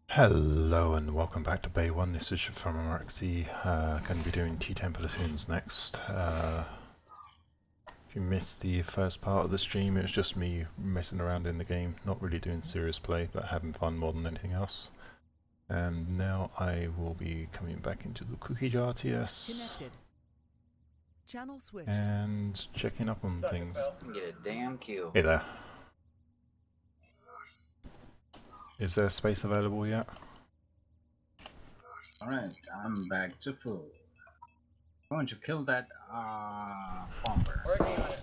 Hello and welcome back to Bay 1, this is from Araxi. Going to be doing T10 platoons next. If you missed the first part of the stream, it was just me messing around in the game, not really doing serious play, but having fun more than anything else. And now I will be coming back into the cookie jar TS. Connected. Channel switched. And checking up on things. Get a damn kill. Hey there. Is there space available yet? Alright, I'm back to full. Going to kill that bomber. Working on it.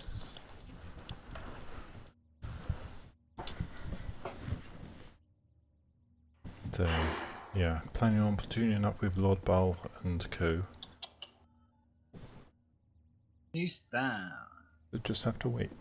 So, yeah, planning on platooning up with Lord Bull and co. He's down. We just have to wait.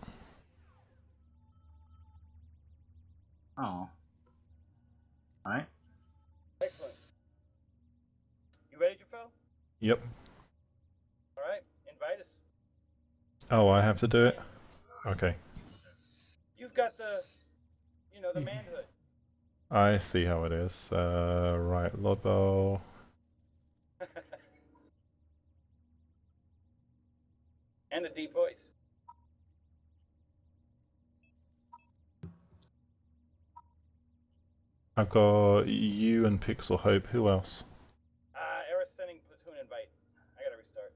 Oh. Alright. Excellent. You ready, Jafel? Yep. Alright, invite us. Oh, I have to do it? Okay. You've got the, the manhood. I see how it is. Right, Lord Bull. And a deep voice. I've got you and Pixel Hope. Who else? Era's sending platoon invite. I gotta restart.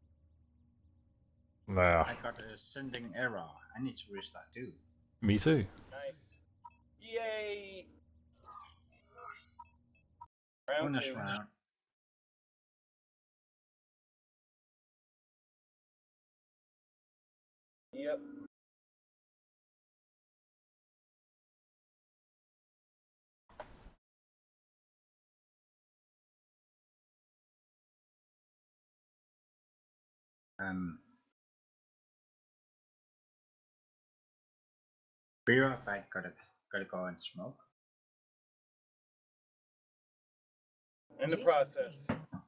There. I got a sending error. I need to restart too. Me too. Nice. Yay! Round Bonus two. round. Yep. Be right back, gotta go and smoke. In the process.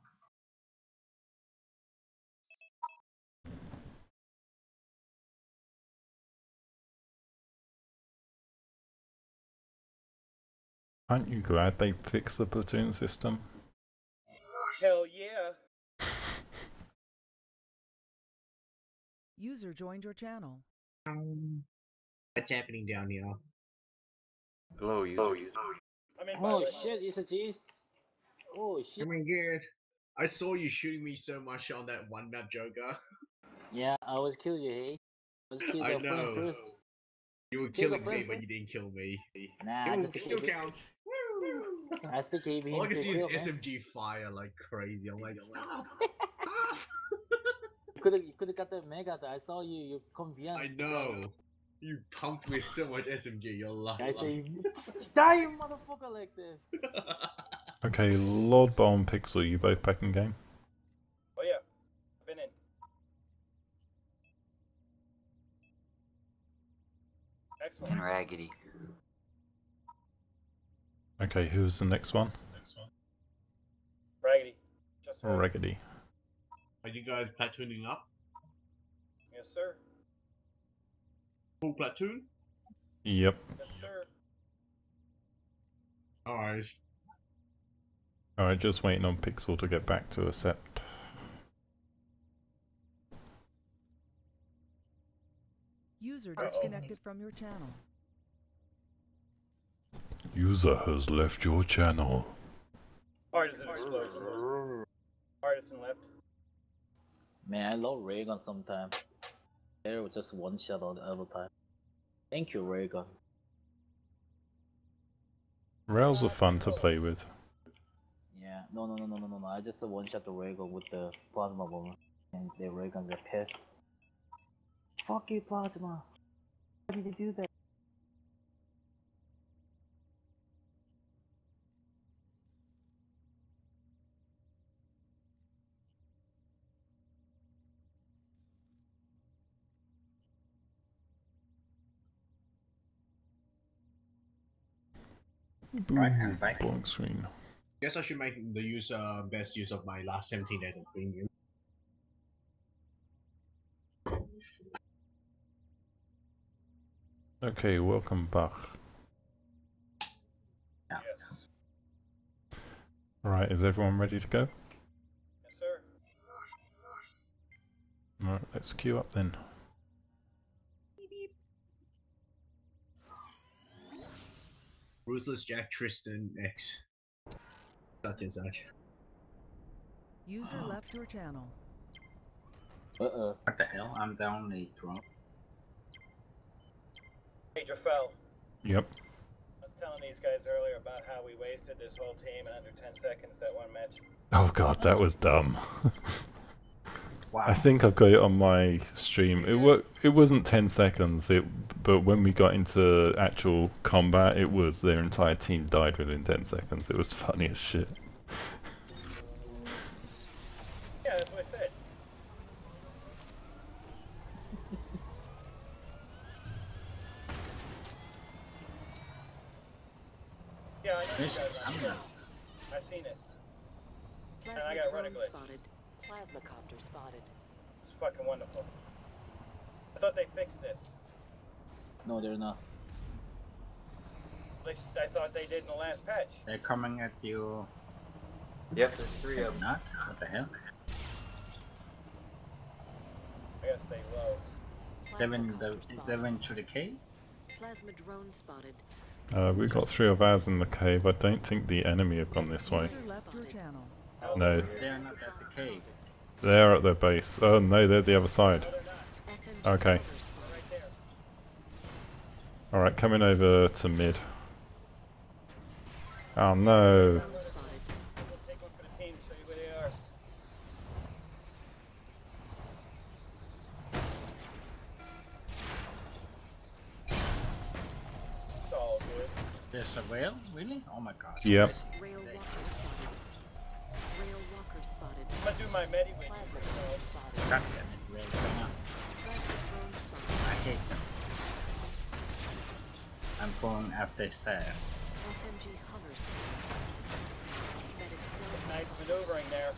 Aren't you glad they fixed the platoon system? Hell yeah. User joined your channel. What's happening down here? Hello, you. I'm in by the Oh way. shit, it's a Jace. Oh shit. Oh my god. I saw you shooting me so much on that one map, Joker. Yeah, I was kill you, hey? I was kill I the friend know. first. You were Kill the killing me, friend but you didn't kill me. Nah, just a Still kill. counts. Woo! I still gave him All I can to see kill, is man. SMG fire like crazy. I'm like, stop! Stop! You could've got the mega. I saw you come behind. I know. You pumped with so much SMG. You're lucky. I say, die, you motherfucker, like this. Okay, Lord Bull and Pixel, you both back in game? Oh yeah. I've been in. Excellent. And Raggedy. Okay, who's the next one? Raggedy. Just right. Raggedy. Are you guys platooning up? Yes, sir. Full platoon? Yep. Yes, sir. Alright. Alright, just waiting on Pixel to get back to accept. User disconnected from your channel. User has left your channel. Partisan explosion. Partisan left. Man, I love Raygun sometimes. There was just one shot all the other time. Thank you, Raygun. Rails are fun to play with. Yeah, no. I just one shot the Raygun with the plasma bomb, and the Rayguns are pissed. Fuck you, plasma. Why did you do that? Right, I'm back. Blank screen. Guess I should make the best use of my last 17 days of premium. Okay, welcome back. Yeah. Yes. Alright, is everyone ready to go? Yes, sir. Alright, let's queue up then. Ruthless Jack Tristan X. Such and such. User left your channel. Uh-oh. What the hell? I'm the only drone. Major fell. Yep. I was telling these guys earlier about how we wasted this whole team in under 10 seconds that one match. Oh god, that was dumb. Wow. I think I've got it on my stream. It wasn't 10 seconds, but when we got into actual combat, it was their entire team died within 10 seconds. It was funny as shit. Yeah, that's what I said. Yeah, I know you This, guys I'm are. not. I've seen it. Plasma I got drone retiglitched. spotted. Plasmacopter spotted. It's fucking wonderful. I thought they fixed this. No, they're not. At least I thought they did in the last patch. They're coming at you. Yep, there's 3 of them. Not? What the hell? I gotta stay low. They went to the cave? Plasma drone spotted. We've got 3 of ours in the cave. I don't think the enemy have gone this way. User left your channel. No, They're not at the cave. they're at their base. Oh no, they're the other side. SMG Okay. cover spotted. Right there. Alright, coming over to mid. Oh no. Drone spotted. We'll take one for the team, show you where they are. It's all good. There's a whale? Really? Oh my god. Yep. Guys, Rail walker spotted. Rail walker spotted. I'm gonna do my medi with Plasma you. drone spotted. God damn it, whale going on. Plasma drone spotted. I hate them. I'm going after SAS. SMG hover spotted. Medic drone Nice maneuvering there.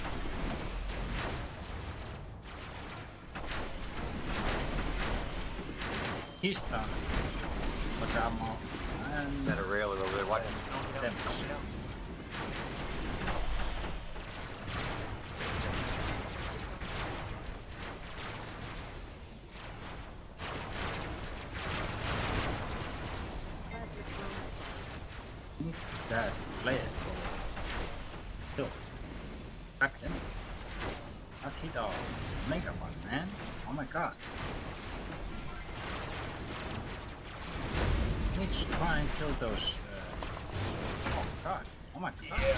He's done. But I'm off. And That a railer over there. Watch them. Plasma drone spotted. Need that play it. Still. Crack him. Not hit all. Mega one, man. Oh my god. Need to try and kill those. Oh god. Oh my god. Yeah.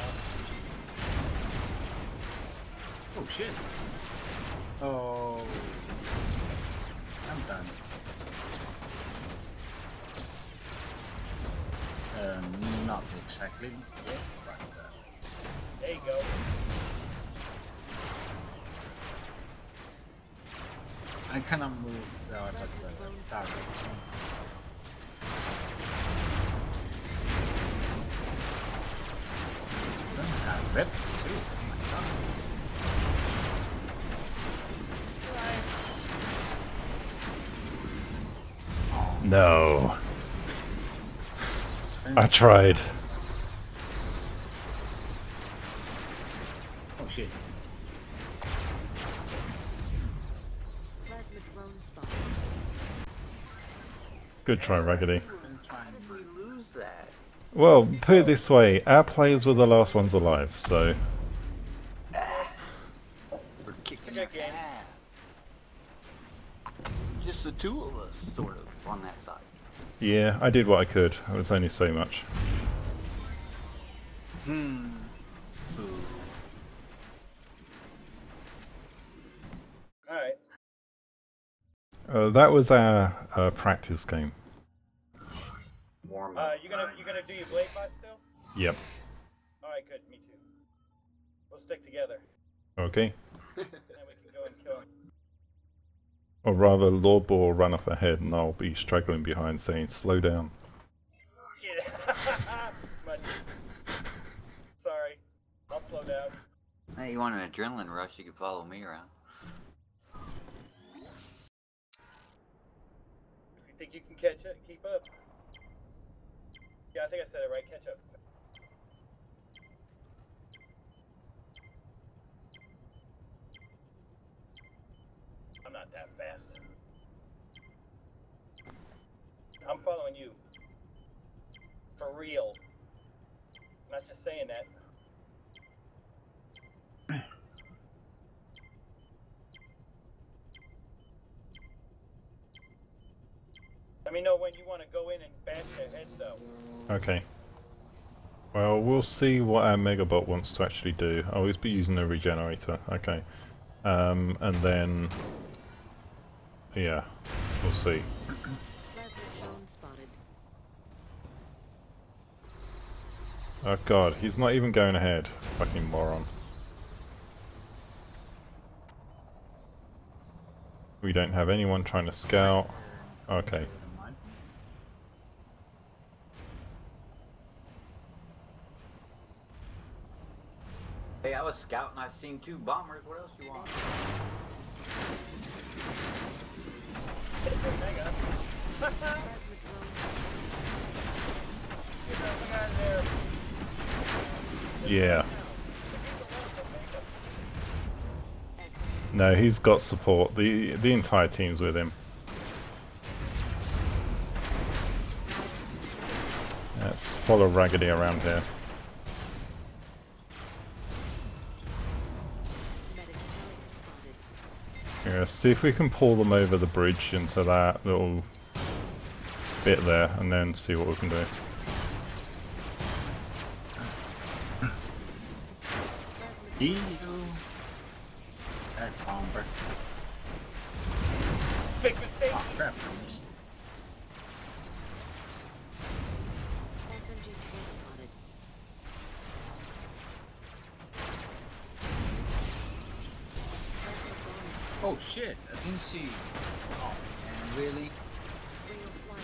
Oh shit. Oh. I'm done. Not exactly. Yeah, but There you go. I cannot move out of the targets. Don't have weapons too. Oh my god. No. I tried. Oh shit. Plasma drone spotted. Good try, Raggedy. I'm trying. we lose that? Well, put it this way, our players were the last ones alive, so... We're kicking Good their game. ass. Just the 2 of us, sort of, on that side. Yeah, I did what I could. It was only so much. Boo. Alright. That was our practice game. Warm up. You gonna do your blade bot still? Yep. Alright, good, me too. We'll stick together. Okay. And then we can go and kill him. Or rather, Lord Boar will run off ahead and I'll be struggling behind saying, slow down. Yeah. But- Sorry. I'll slow down. Hey, you want an adrenaline rush, you can follow me around. If you think you can catch it, keep up. Yeah, I think I said it right. Catch up. that fast. I'm following you. For real. I'm not just saying that. Let me know when you want to go in and bash their heads, though. Okay. Well, we'll see what our Megabot wants to actually do. Oh, he's be using a regenerator. Okay. And then... yeah, we'll see. Plasma drone spotted. Oh god, he's not even going ahead. Fucking moron. We don't have anyone trying to scout. Okay. Hey, I was scouting. I seen 2 bombers. What else you want? Plasma drone. Get that out of there. Yeah. No, he's got support. The entire team's with him. Let's follow Raggedy around here. Medic carrier spotted. Yeah, see if we can pull them over the bridge into that little bit there, and then see what we can do. That bomber. Big mistake. Oh crap, I missed this. SMG tank spotted. Plasma drone Oh shit, I didn't see. Oh man, really? real flight.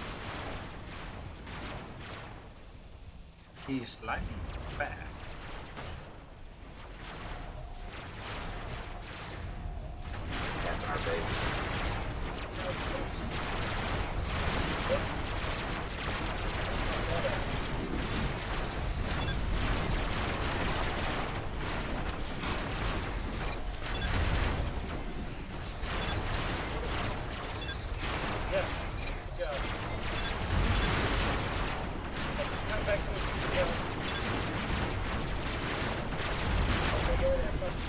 He's lightning fast. That's our base. Yeah. Good job. Come back to the together. Okay, go there, fuck.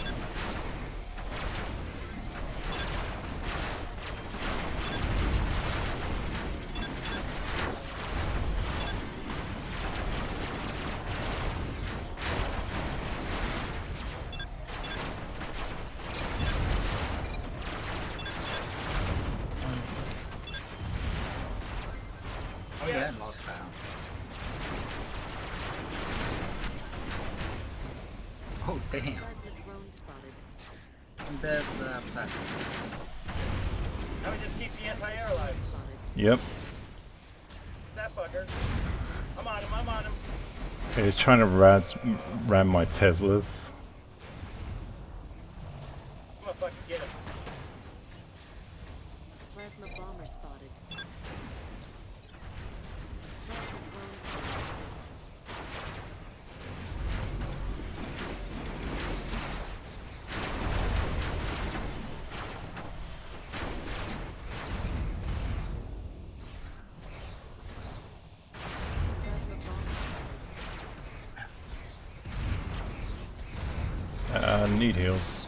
Oh yeah, lockdown. Oh damn. Plasma drone spotted. And there's platform. Now we just keep the anti-air alive. Spotted. Yep. That fucker. I'm on him, I'm on him. He's trying to ram my Teslas. I'm gonna fucking get him. Plasma bomber spotted. Plasma drone spotted. Plasma bomber spotted. Need heals.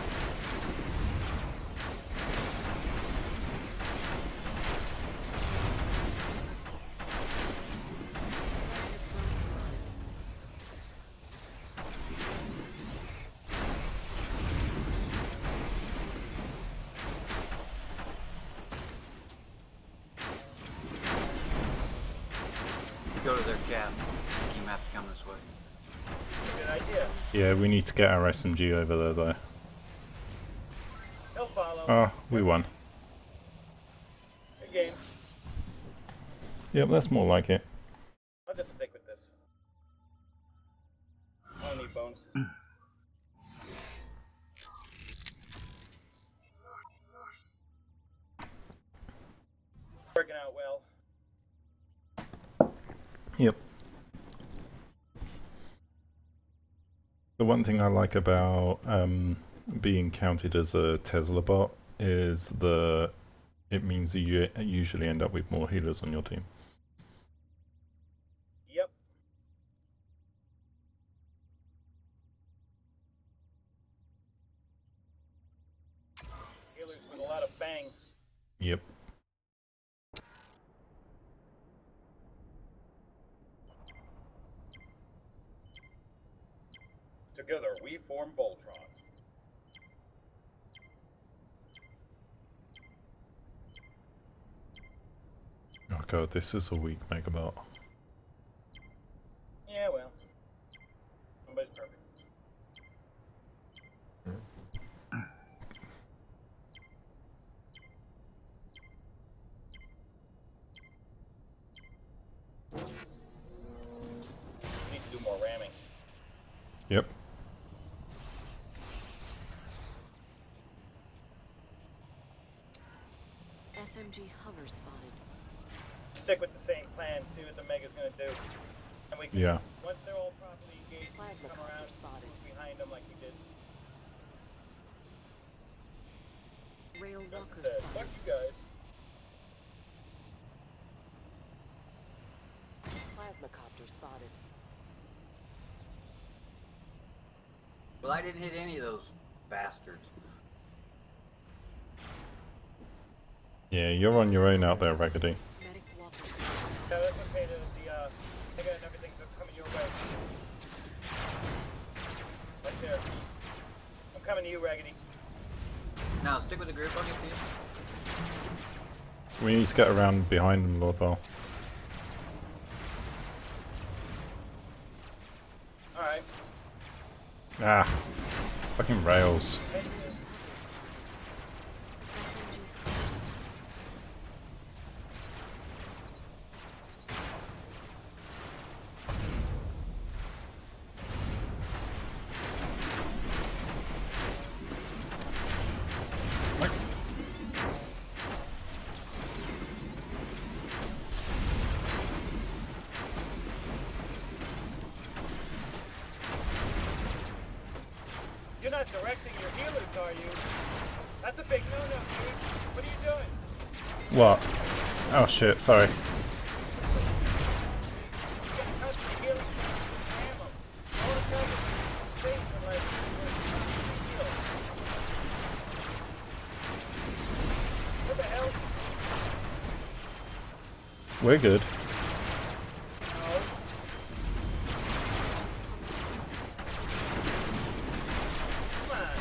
Go to their cab. You have to come this way. Good idea. Yeah, we need to get our SMG over there though. He'll follow. Oh, we won. Good game. Yep, that's more like it. I'll just stick with this. I don't need bonuses. Working out well. Yep. The one thing I like about being counted as a Tesla bot is it means you usually end up with more healers on your team. Yep. Healers with a lot of bang. Yep. Together we form Voltron. Oh god, this is a weak Megabot. Yeah, well. Somebody's perfect. Need to do more ramming. Yep. SMG hover spotted. Stick with the same plan, see what the Mega's gonna do. And we can, Yeah. once they're all properly engaged, we Plasma can come copter around spotted. move behind them like we did. Rail Just walker said, fuck spotted. you guys. Plasma copter spotted. Well, I didn't hit any of those bastards. Yeah, you're on your own out there, Raggedy. Medic walker spotted. Yeah, that's okay. The Mega and everything's coming your way. Right there. I'm coming to you, Raggedy. Now, stick with the group. I'll get to you. We need to get around behind them, Lord Val. Alright. Ah, fucking rails. Thank you. SMG hover spotted. What? You're not directing your healers, are you? That's a big no-no, dude. What are you doing? What? Oh shit, sorry. You can't touch the healing ammo. All the time it's safe unless you're heal. What the hell? We're good. No. Come on.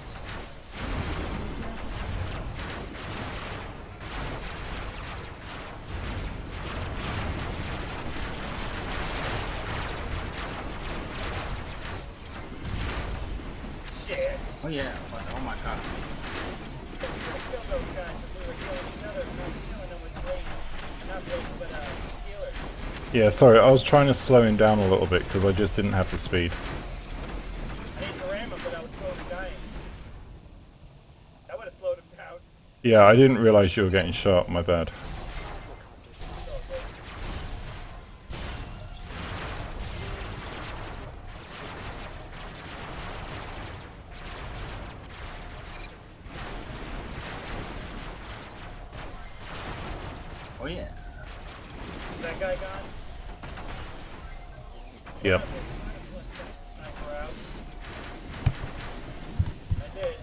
Shit. Oh yeah, but oh my god. We could've killed those guys if we were killing each other, not killing them with blades. Not blades, but healers. Yeah, sorry, I was trying to slow him down a little bit because I just didn't have the speed. I need to ram him, but I was slowly dying. That would have slowed him down. Yeah, I didn't realize you were getting shot, my bad. Plasma copter spotted. Oh yeah. Is that guy gone? Yep. Sniper out. I did.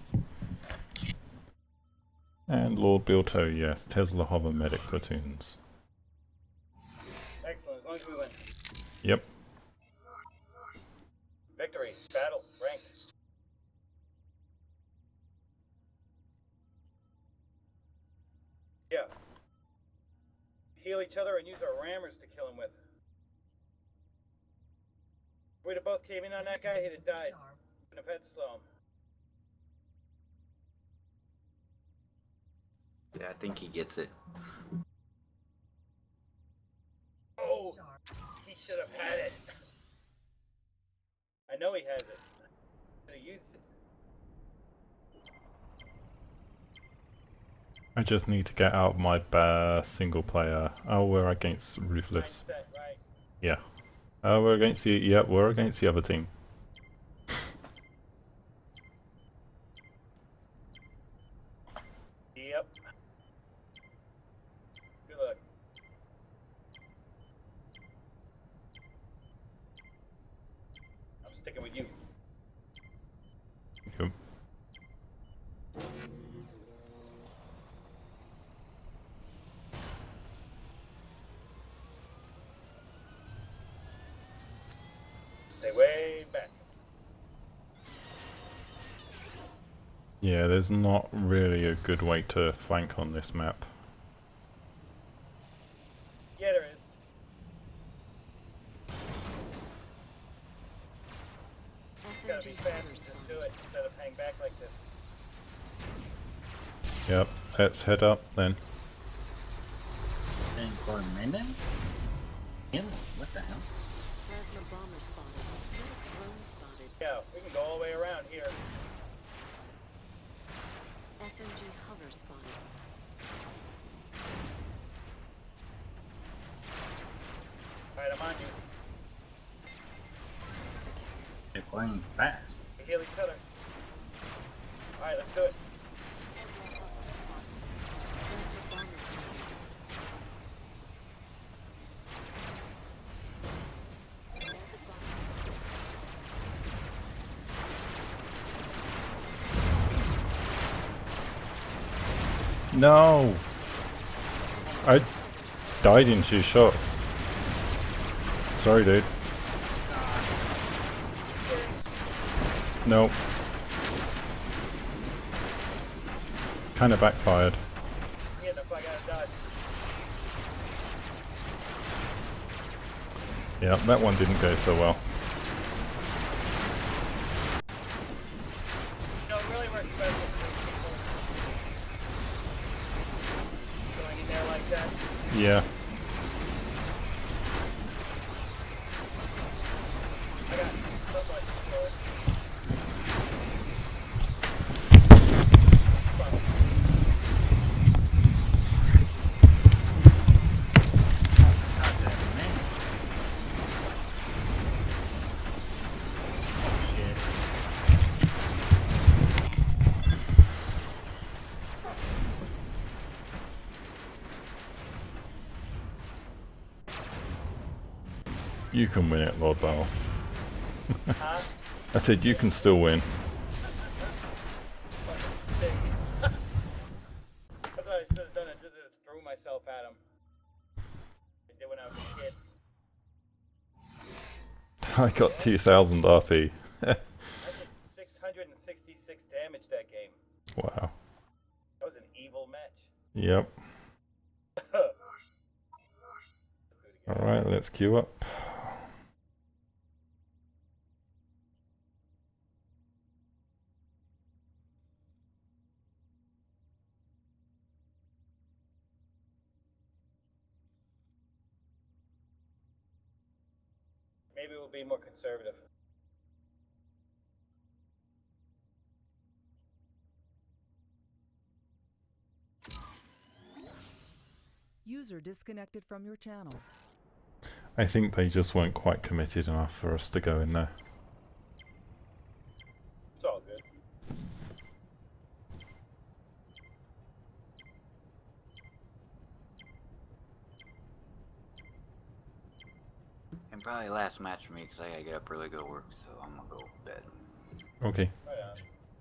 And Lord Bilto, yes, Tesla hover medic platoons. Excellent, as long as we win. Yep. Victory, battle, ranked. Yeah. Heal each other and use our rammers to kill him with. If we'd have both came in on that guy, he'd have died. Wouldn't have had to slow him. Yeah, I think he gets it. Oh, he should have had it. I know he has it. Should have used it. I just need to get out of my single player. Oh, we're against Ruthless. Mindset, right? Yeah. Oh, we're against the, yeah, we're against the other team. sticking with you. Yep. Stay way back. Yeah, there's not really a good way to flank on this map. Yeah, there is. It's gotta be SMG fast hover and just spotted. do it instead of hang back like this. Yep, let's head up then. Then for a minute? Ew, what the hell? Plasma bomber spotted. Medic drone spotted. Yeah, we can go all the way around here. SMG hover spotted. Alright, I'm on you. They're going fast. We heal each other. Alright, let's do it. Plasma bomber spotted. Rocket bomber. No! I died in 2 shots. Sorry, dude. Nope. Kinda backfired. Get the fuck out of dodge. Yeah, that one didn't go so well. You know, it really works best with people going in there like that. Yeah. I got so much for it. God damn man. Oh shit. You can win it, Lord Battle. Huh? I said you can still win. That's what I should have done. I just threw myself at him. I did when I was a kid. I got 2000 RP. I did 666 damage that game. Wow. That was an evil match. Yep. Alright, let's queue up. Maybe we'll be more conservative. User disconnected from your channel. I think they just weren't quite committed enough for us to go in there. It's all good. And probably last match for me because I gotta get up early, go to work, so I'm gonna go to bed. Okay. Right on.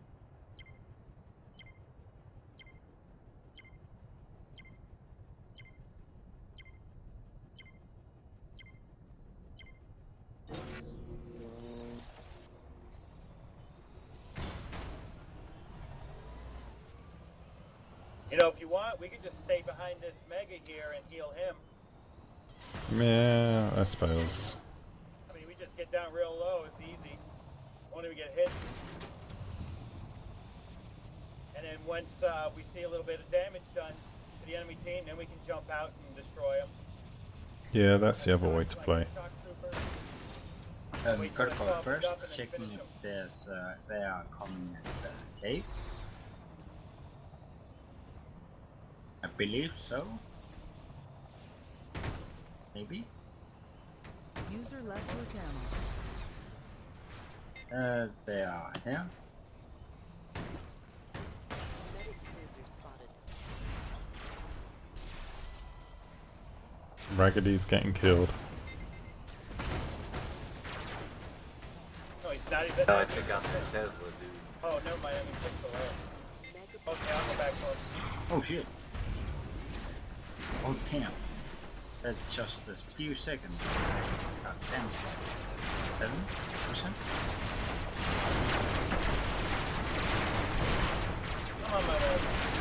You know, if you want, we could just stay behind this Mega here and heal him. Yeah, I suppose. I mean, we just get down real low. It's easy. Won't even get hit. And then once we see a little bit of damage done to the enemy team, then we can jump out and destroy them. Yeah, that's the other way to play. Critical first, checking if there's they are coming at the cave. I believe so. Maybe. User left your channel. They are here. Medic cruiser spotted. Raggady's getting killed. No, he's Not even. No, I took out the Tesla, dude. Oh, never mind. I mean, pixel away. Okay, I'll go back for him. Oh shit. Oh damn. That's just a few seconds. Got 10 seconds. 7%? Come on, my man.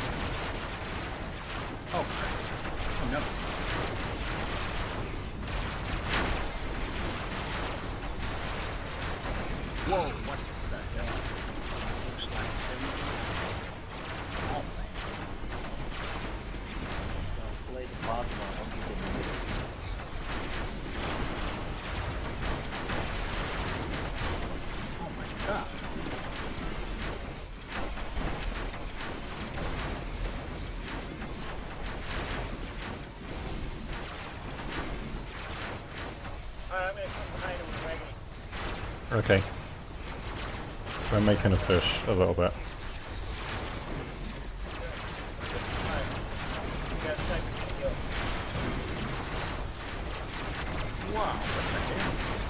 Oh crap. Oh no. Whoa, what the hell? Looks like 70. Oh man. Play the plasma. I'll give it a minute. Oh my god. Alright, I'm gonna come behind him with Raggedy. Okay. We're making a push a little bit. Alright. You guys check the heal. Wow, what the hell?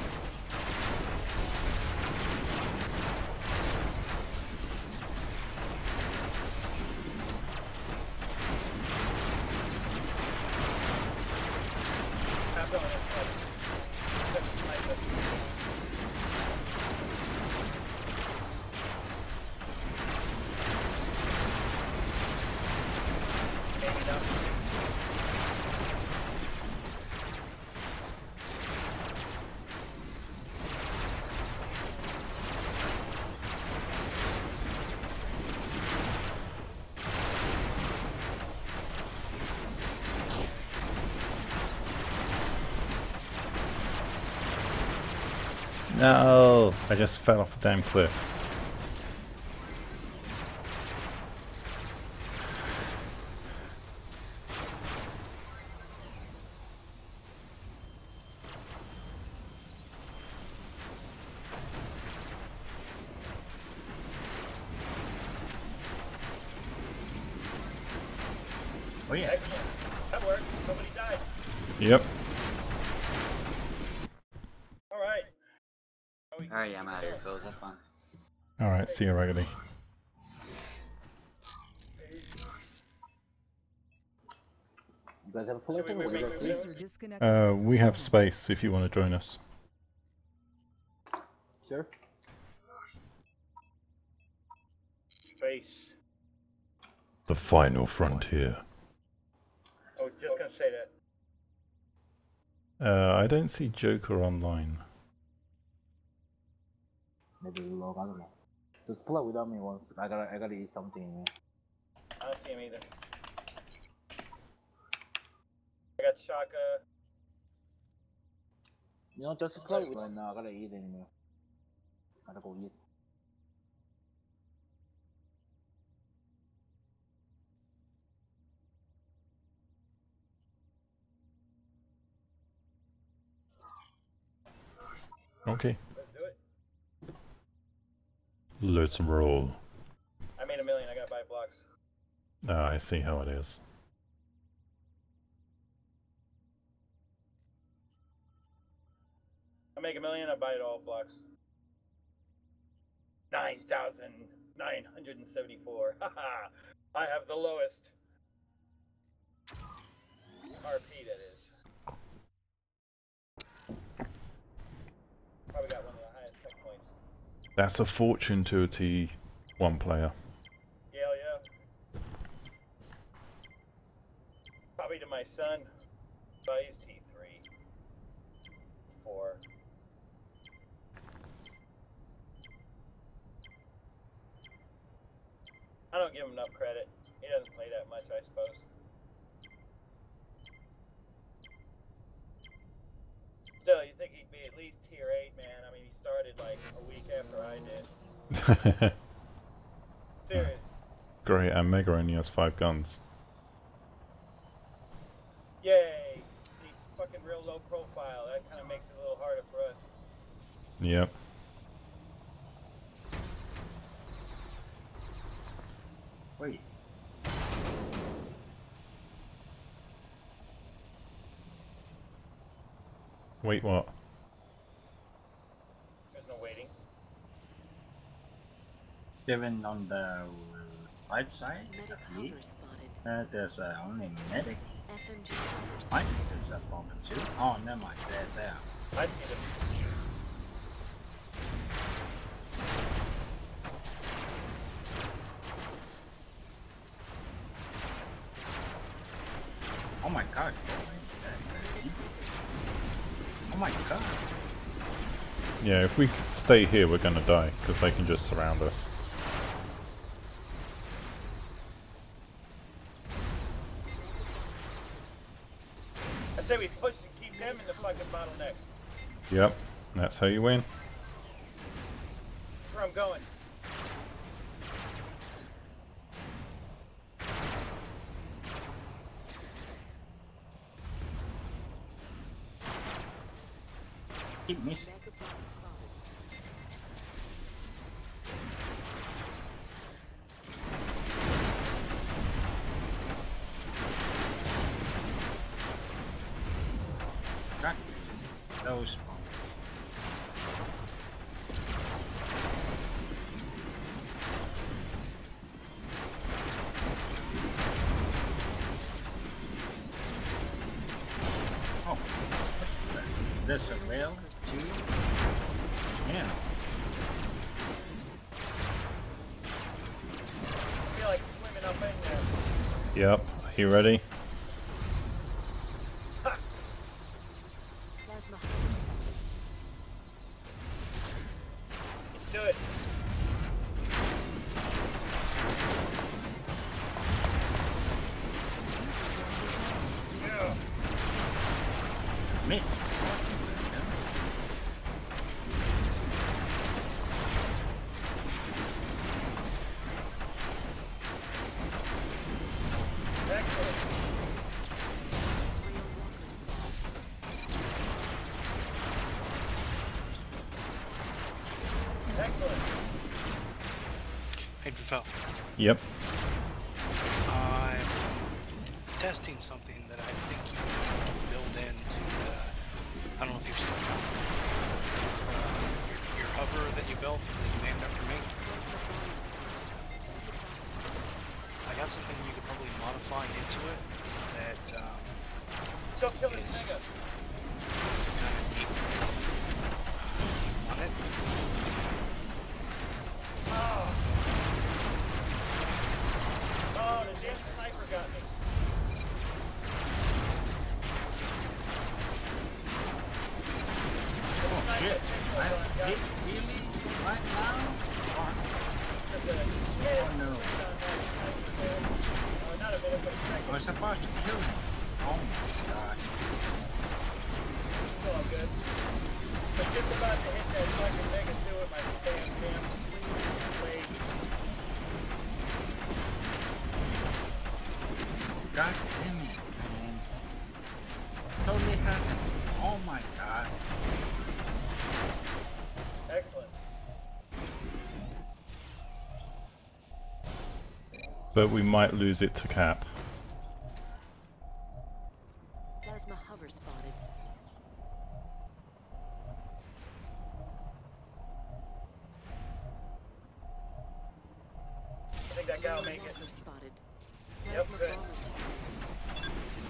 I'm going in front. Just snipe it. Maybe not. No! I just fell off the damn cliff. Oh yeah. Excellent. That worked. Nobody died. Yep. Alright. Alright, yeah, I'm out of here, fellas. Have fun. Alright, see you, Raggedy. You guys have a Should we collector? What do you wait, guys wait, think? User disconnected. We have space if you want to join us. Sure. Space. The final frontier. Oh, just gonna say that. I don't see Joker online. Maybe you log. I don't know. Just play without me once. I gotta eat something. I don't see him either. I got Shaka. You know, just play with. Right now, I gotta eat anymore. Gotta go eat. Okay. Let's do it. Let's roll. I made $1 million. I got 5 blocks. Ah, I see how it is. I make $1 million. I buy it all blocks. 9,974. Haha. I have the lowest RP. That is. Probably got one of the highest tech points. That's a fortune to a T1 player. Hell yeah. Probably to my son. But he's T3. 4. I don't give him enough credit. He doesn't play that much, I suppose. Still, you think he'd be at least tier 8, man. I mean, he started like a week after I did. Serious. Great, and Mega only has 5 guns. Yay! He's fucking real low profile. That kind of makes it a little harder for us. Yep. Wait. Wait, what? There's no waiting. Even on the right side, Medic I believe, hover spotted. there's only medic. SMG hover Mine spotted. is a bomb too. Oh, never mind. There. I see them. Oh my god. Oh my god. Yeah, if we stay here, we're gonna die because they can just surround us. I say we push and keep them in the fucking bottleneck. Yep, that's how you win. That's where I'm going. Keep missing. Mega bomb spotted. God, those bombs. Oh, what's that? There's a rail too. Yeah. I feel like swimming up in there. Yep, you ready? Plasma hover spotted. Let's do it. Yeah. Missed. Excellent. Excellent. Hey, Drafel. Yep. I'm testing something that I think you can build into the. I don't know if you've seen it. Your hover that you built, that you named after me. I got something you could probably modify into it that Go kill this is nigga. kind of neat. Do you want it? Oh. Oh, the damn sniper got me. Oh shit. I hit really right now? Oh no. Not a minute, but a second. I was about to kill him. Oh my god. It's all good. I'm just about to hit that fucking mega two with my damn blade. God damn it, man. Totally happened. Oh my god. Excellent. But we might lose it to cap. Plasma hover spotted. I think that guy will make it. Walker spotted. Yep, Plasma good. bomber spotted.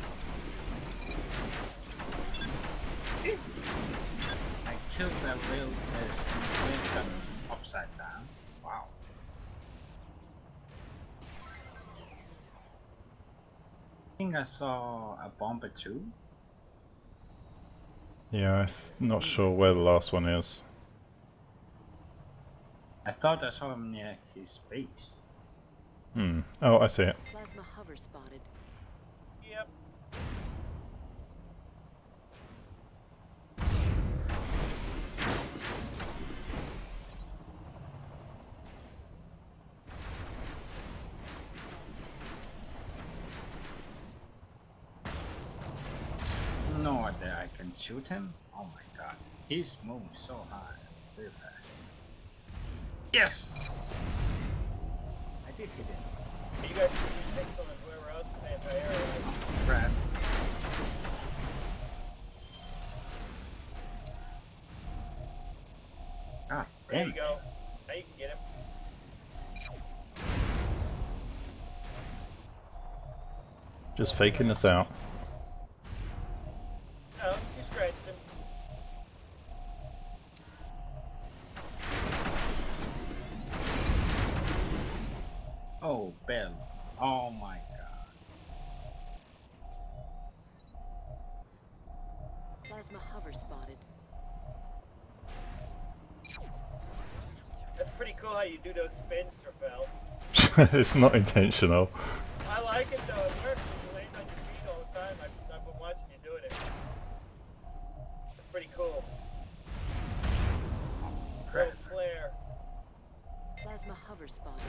I killed that real snake gun upside down. Wow. I think I saw a bomber too. Yeah, I'm not sure where the last one is. I thought I saw him near his base. Hmm. Oh, I see it. Plasma hover spotted. Yep. No idea I can shoot him. Oh my god. He's moving so high, very fast. Yes! I did hit him. You guys should be Pixel and whoever else is anti-air. Brad. God There damn you it. go. Now you can get him. Just faking us out. No, you scratched him. Oh, Bell. Oh my god. Plasma hover spotted. That's pretty cool how you do those spins, Trafel. It's not intentional. I like it though, it works. You land on your feet all the time. I've been watching you doing it. It's pretty cool. Little flare. Plasma hover spotted.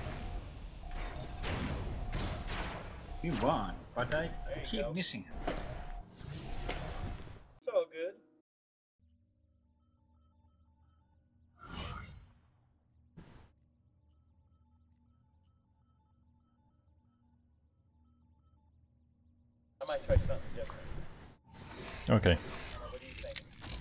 We won, but I you keep go. missing him. It's all good. I might try something different. Okay. What do you think?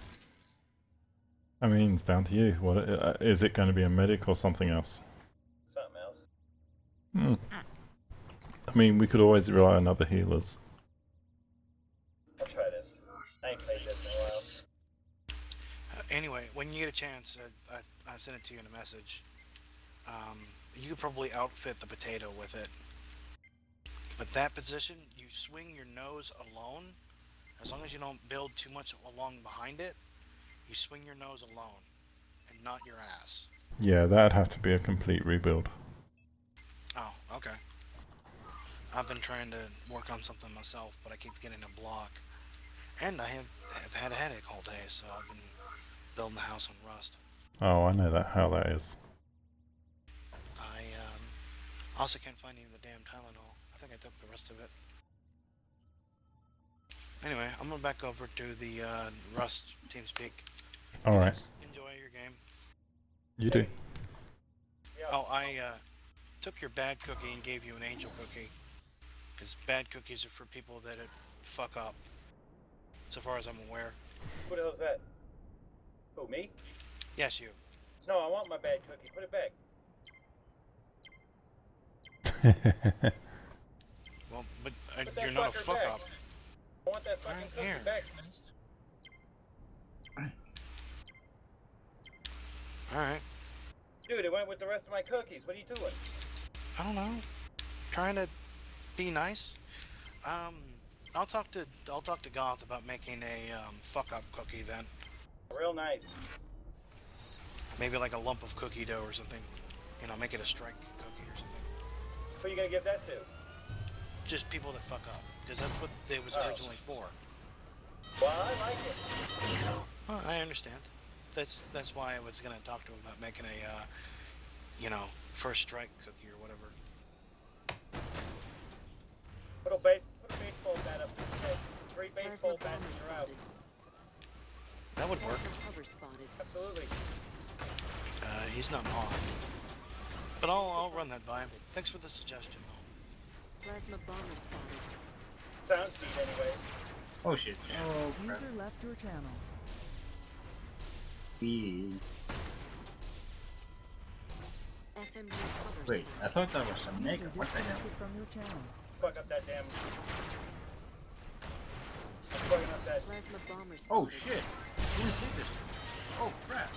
I mean, it's down to you. What is it going to be, a medic or something else? Something else. Hmm. I mean, we could always rely on other healers. I'll try this. I ain't played this in a while. Anyway, when you get a chance, I sent it to you in a message. You could probably outfit the potato with it. But that position, you swing your nose alone. As long as you don't build too much along behind it, you swing your nose alone, and not your ass. Yeah, that'd have to be a complete rebuild. Oh, okay. I've been trying to work on something myself, but I keep getting a block. And I have had a headache all day, so I've been building the house on Rust. Oh, I know how that is. I also can't find any of the damn Tylenol. I think I took the rest of it. Anyway, I'm going back over to the Rust TeamSpeak. Alright. Enjoy your game. You do. Yeah. Oh, I took your bad cookie and gave you an angel cookie. Because bad cookies are for people that fuck up. So far as I'm aware. Who the hell's that? Who, me? Yes, you. No, I want my bad cookie. Put it back. Well, but Put that you're not a fucker fuck back. up. I want that fucking Right cookie here. back. Alright. Dude, it went with the rest of my cookies. What are you doing? I don't know. Trying to be nice. I'll talk to Goth about making a fuck up cookie then. Real nice. Maybe like a lump of cookie dough or something. You know, make it a strike cookie or something. Who are you gonna give that to? Just people that fuck up, because that's what it was Oh. originally for. Well, I like it. Well, I understand. That's why I was gonna talk to him about making a, you know, first strike cookie or whatever. Put a baseball bat up to the head. 3 baseball Plasma bats bomber and you're out. spotted. That would work. Plasma hover spotted. Absolutely. He's not on. But I'll run that by him. Thanks for the suggestion. Plasma bomber spotted. Sound speed anyway. Oh shit. Oh crap. User left your channel. SMG hover Wait, I spotted. thought that was a mega. User What the hell? disconnected from your channel. Fuck up that damn. I'm fucking up that. Plasma bomber spotted. Oh shit! Didn't see this. Oh crap!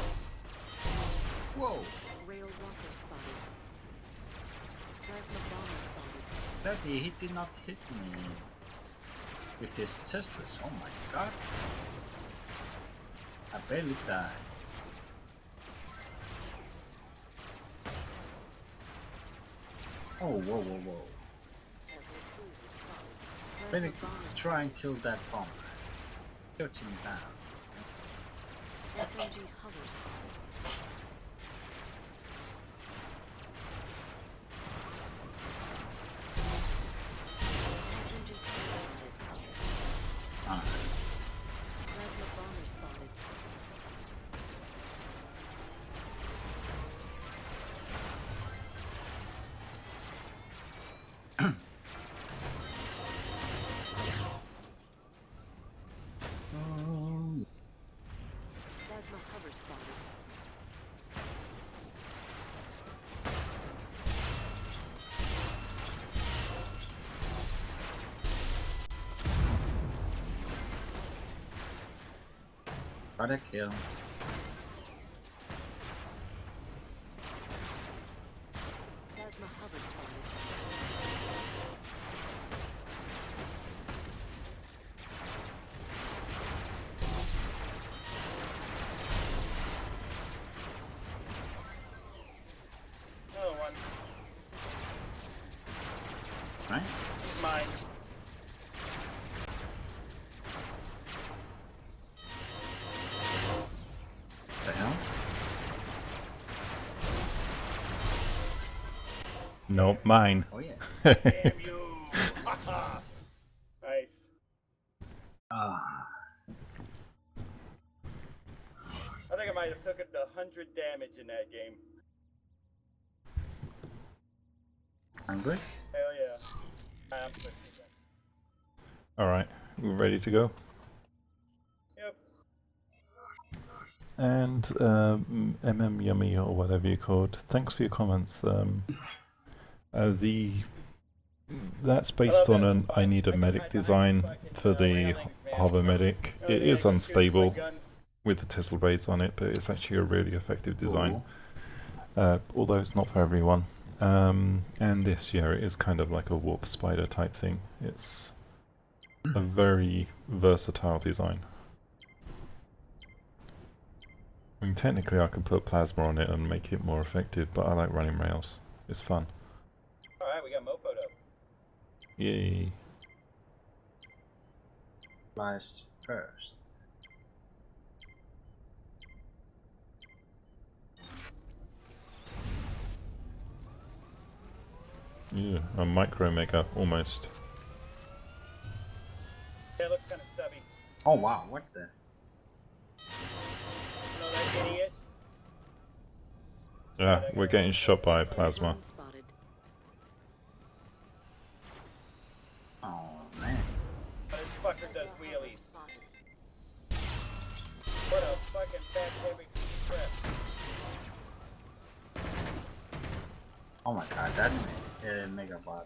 Whoa! Rail walker spotted. Plasma bomber spotted. That he did not hit me with his testis. Oh my god! I barely died. Oh whoa whoa whoa! Plasma cruiser spotted. Better Plasma bomber try and kill that bomber. Shut him down. SMG hover spotted. SMG spotted. Ah. Plasma bomber spotted. Oh. Plasma hover spotted. Got a kill. Plasma hover spotted. Another one. Right? He's mine. The hell? Nope, mine. Oh yeah. Damn you! Nice. Ah. I think I might have taken 100 damage in that game. I'm good. Hell yeah. I'm switching then. Alright, we're ready to go. Yep. And MM Yummy or whatever you're called, thanks for your comments. That's based on an I need a medic design for the Hover Medic. It is unstable with the Tissel Blades on it, but it's actually a really effective design. Although it's not for everyone. And this, yeah, it is kind of like a warp spider type thing. It's a very versatile design. I mean, technically I could put plasma on it and make it more effective, but I like running rails. It's fun. Alright, we got Mofo up. Yay. Flies first. Yeah, a micro mega, almost. Yeah, it looks kind of stubby. Oh wow, what the? You know that idiot? Yeah, we're getting shot by plasma. Drone spotted. Oh man. This fucker does wheelies. What a fucking fat heavy crap. Oh my god, that mega bot.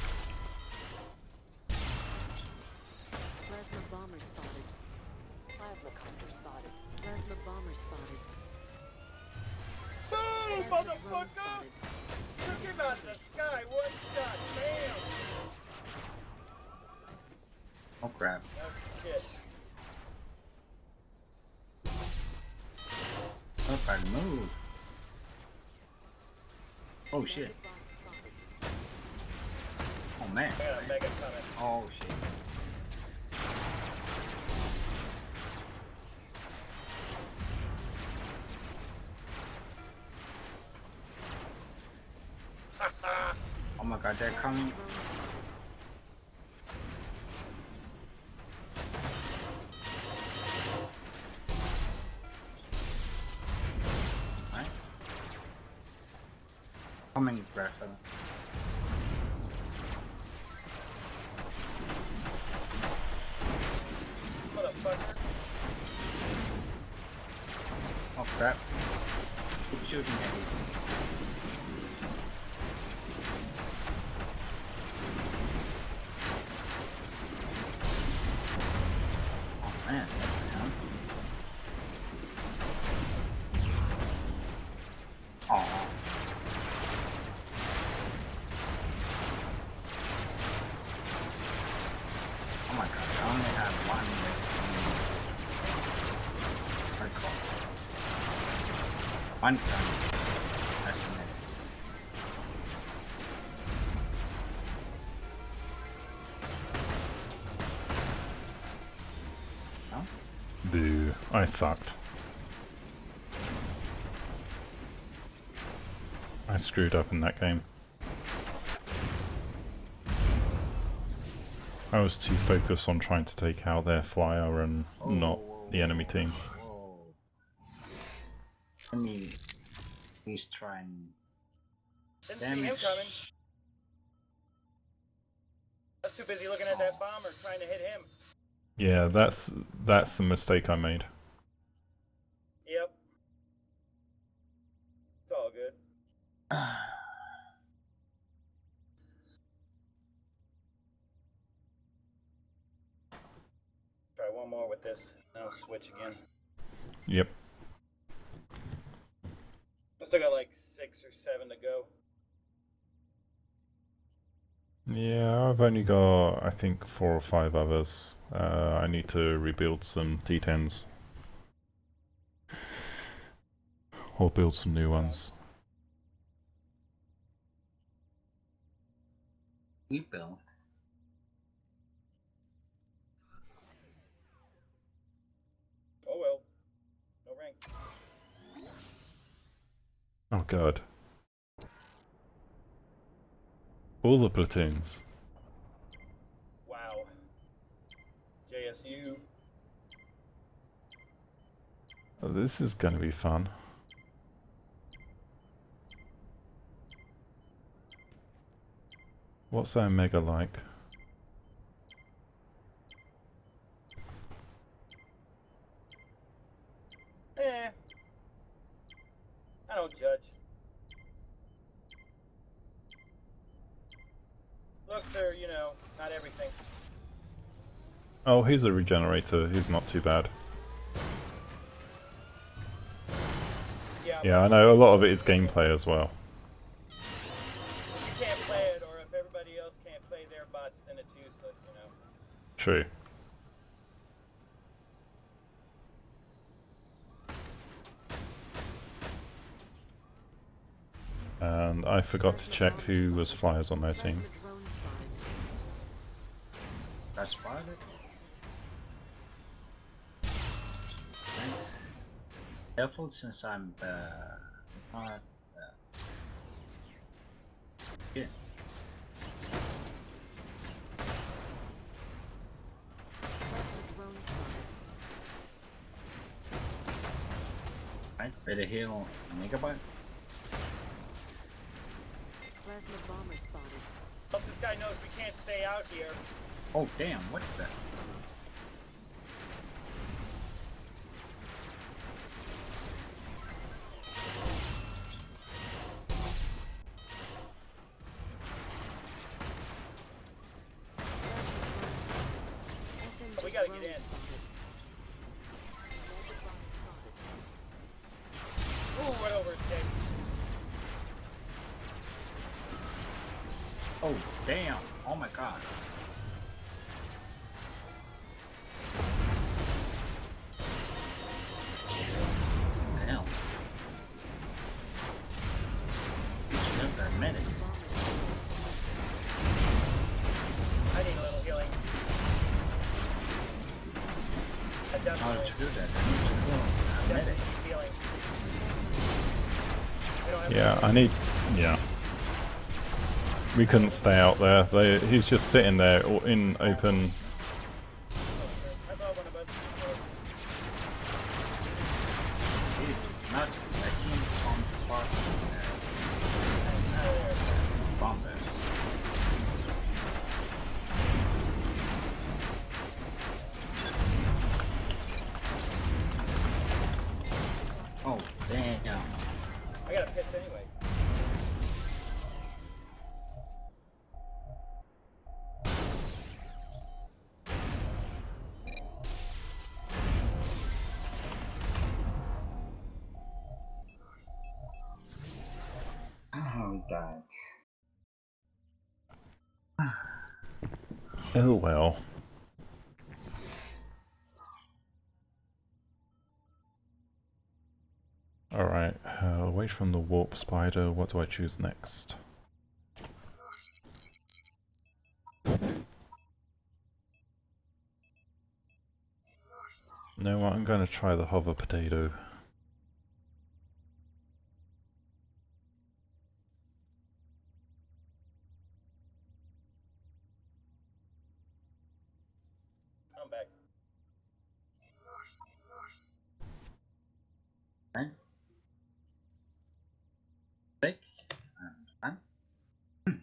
Plasma bomber spotted. Plasma copter spotted. Plasma bomber spotted. Boom, Plasma drone motherfucker! spotted. Took him out of the sky, one shot, bam! Oh crap. Oh shit. If I move. Oh shit. Bot spotted. Oh man. I got a mega coming. Oh shit. Oh my god, they're coming. Drone spotted. Right? Coming, Grasshopper. Motherfucker. Oh crap. Keep shooting at me. Oh man, what the hell? Oh. Oh my god, I only have one one gun. That's a minute. No? Boo, I sucked. I screwed up in that game. I was too focused on trying to take out their flyer and not the enemy team. Whoa. Let me please try and Didn't see him damage. coming. I was too busy looking at that bomber trying to hit him. Yeah, that's the mistake I made. Yep. It's all good. Try one more with this, then I'll switch again. Yep. I still got like 6 or 7 to go. Yeah, I've only got, I think, 4 or 5 others. I need to rebuild some T10s. Or build some new ones. Rebuild. Oh well. No rank. Oh god. All the platoons. Wow. JSU. Oh, this is gonna be fun. What's our mega like? Eh. I don't judge. Looks are, you know, not everything. Oh, he's a regenerator. He's not too bad. Yeah, I know. A lot of it is gameplay as well. If you can't play it, or if everybody else can't play their bots, then it's useless, you know. True. And I forgot to check who was flyers on their team. That's spotted. Thanks. Careful since I'm not yeah. Right, better heal Megabyte. Plasma bomber spotted. Hope this guy knows we can't stay out here. Oh damn, what the? Oh, we gotta get in. Ooh, right over his head. Oh damn! Oh my god! What the hell? Never admitted. I need a little healing. I Oh, definitely, true that. I need to heal. definitely need healing. We don't have Yeah, I need... yeah. We couldn't stay out there. He's just sitting there in open... I thought one of us. This is not a team from part bombers. Oh damn! I gotta piss anyway. Oh, he died. Oh well. Alright, away from the warp spider, what do I choose next? You know what, I'm going to try the hover potato. I'm back. Right? Sick. Fine. I'd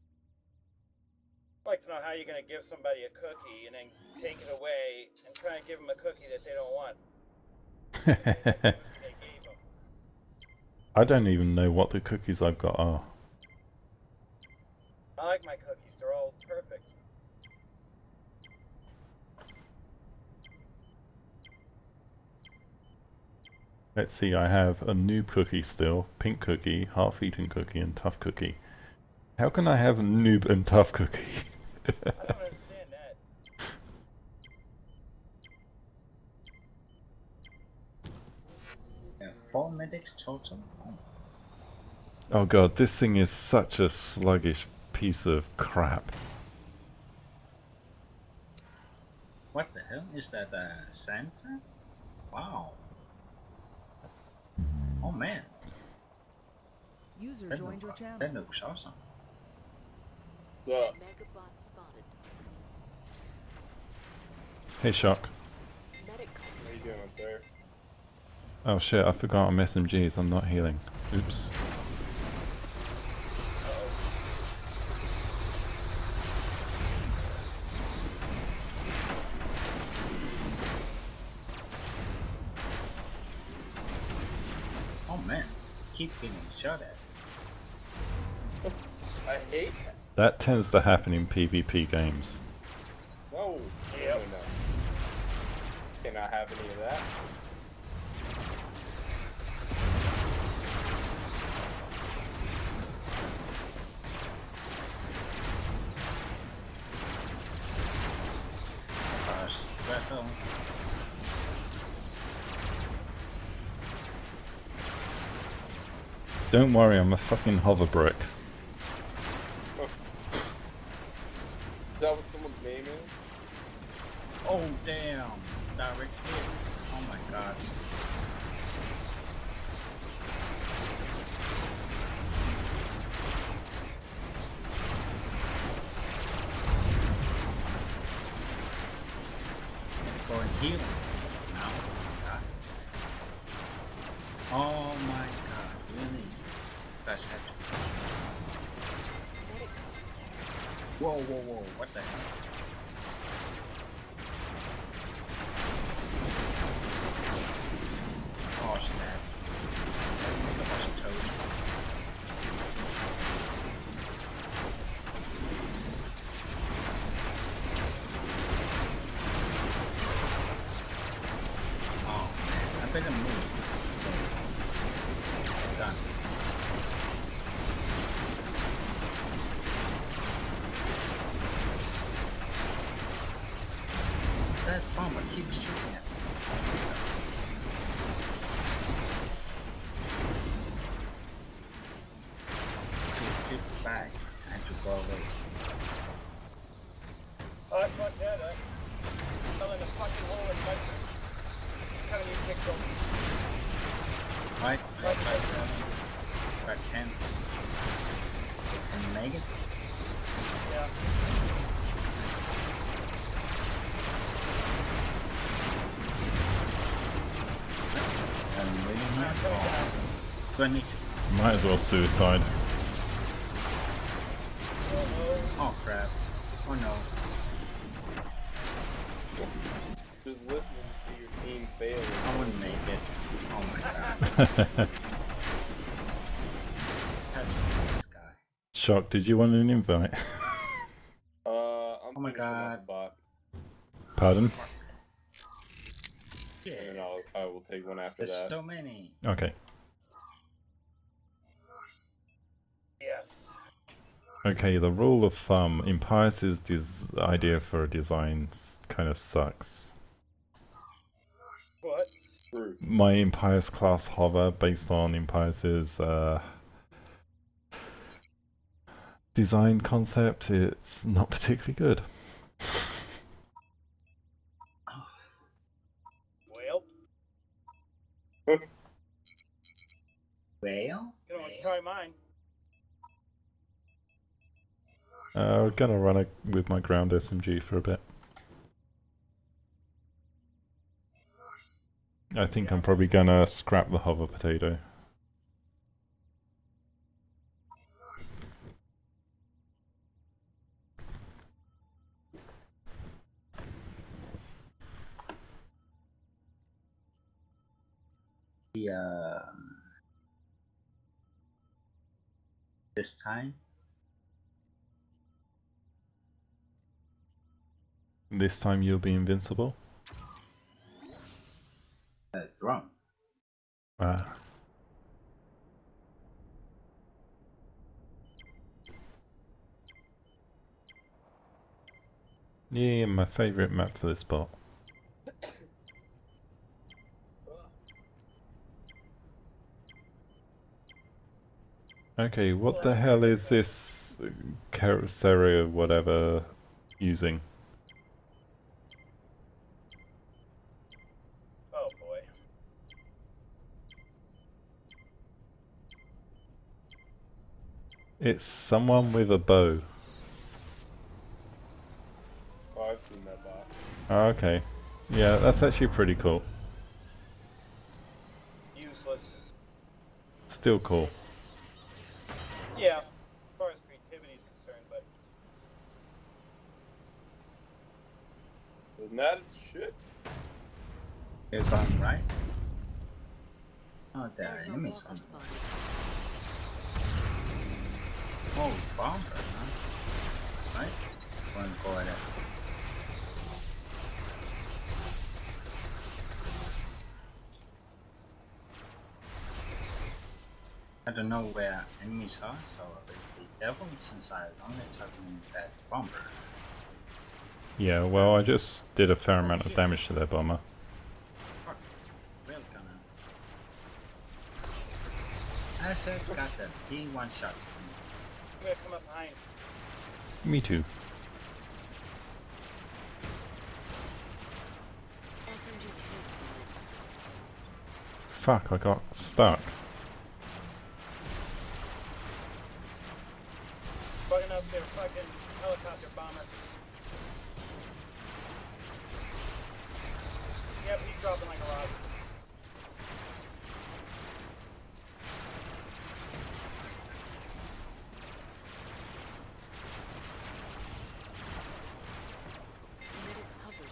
like to know how you're gonna give somebody a cookie and then take it away and try and give them a cookie that they don't want. They gave them. I don't even know what the cookies I've got are. I like my cookies. They're all perfect. Let's see, I have a noob cookie still, pink cookie, half-eaten cookie, and tough cookie. How can I have a noob and tough cookie? I don't understand that. Yeah, 4 medics total. Oh, Oh god, this thing is such a sluggish piece of crap. what the hell? Is that Santa? Wow. Oh man, User that, joined your channel. that looks awesome. Megabot spotted. Hey Shock. Medic How you doing, sir? Oh shit, I forgot I'm SMGs, I'm not healing. Oops. Oh man, keep getting shot at. I hate that. That tends to happen in PvP games. No. Yep. No. Cannot have any of that. Gosh, Bethel. Don't worry, I'm a fucking hover brick. Is that what someone's name is? Oh damn, direct hit. Oh my god. Go and heal. Now. God. Oh my god, really? That's hectic. Whoa, whoa, whoa, what the hell? Oh snap. That was toast. Oh man, I better move. Done. That bomber keeps shooting at me. To get back and to go away. Oh, fuck that. I fell in a fucking hole in my... Kind of need to get going. Right, if I can make it. Yeah. I'm waiting here. Oh. Do I need to? Might as well suicide. Oh crap. Oh no. Just listening to your team failing. I wouldn't make it. Oh my god. That's this guy. Shock, did you want an invite? I'm Oh my finishing off god. the bot, Pardon? Yeah. and then I will take one after There's that. so many. Okay. Yes. Okay, the rule of thumb, Impious' idea for a design kind of sucks. What? True. My Impious class hover, based on Impious' design concept, it's not particularly good. Well, Well? you don't want to try mine. I'm gonna run it with my ground SMG for a bit. I think I'm probably gonna scrap the hover potato. The this time. This time you'll be invincible? Drum. Ah. Yeah, my favourite map for this spot. Okay, what the hell is this Carosera whatever using? Oh boy. It's someone with a bow. Oh, I've seen that bot. Oh, okay. Yeah, that's actually pretty cool. Useless. Still cool. Yeah, as far as creativity is concerned, but Isn't that shit? You're going right? Oh, there are There's my enemies walker on. spotted. Oh, bomber, huh? Right? Go ahead. I don't know where enemies are, so be careful since I'm only targeting that bomber. Yeah, well, I just did a fair amount of damage to their bomber. Fuck. Real gunner. I said, got them. He one shot. I'm gonna come up behind. Me too. SMG tank spotted. Fuck, I got stuck. Fucking up their fucking helicopter bomber. Yep, he's dropping like a rock. Medic hovers.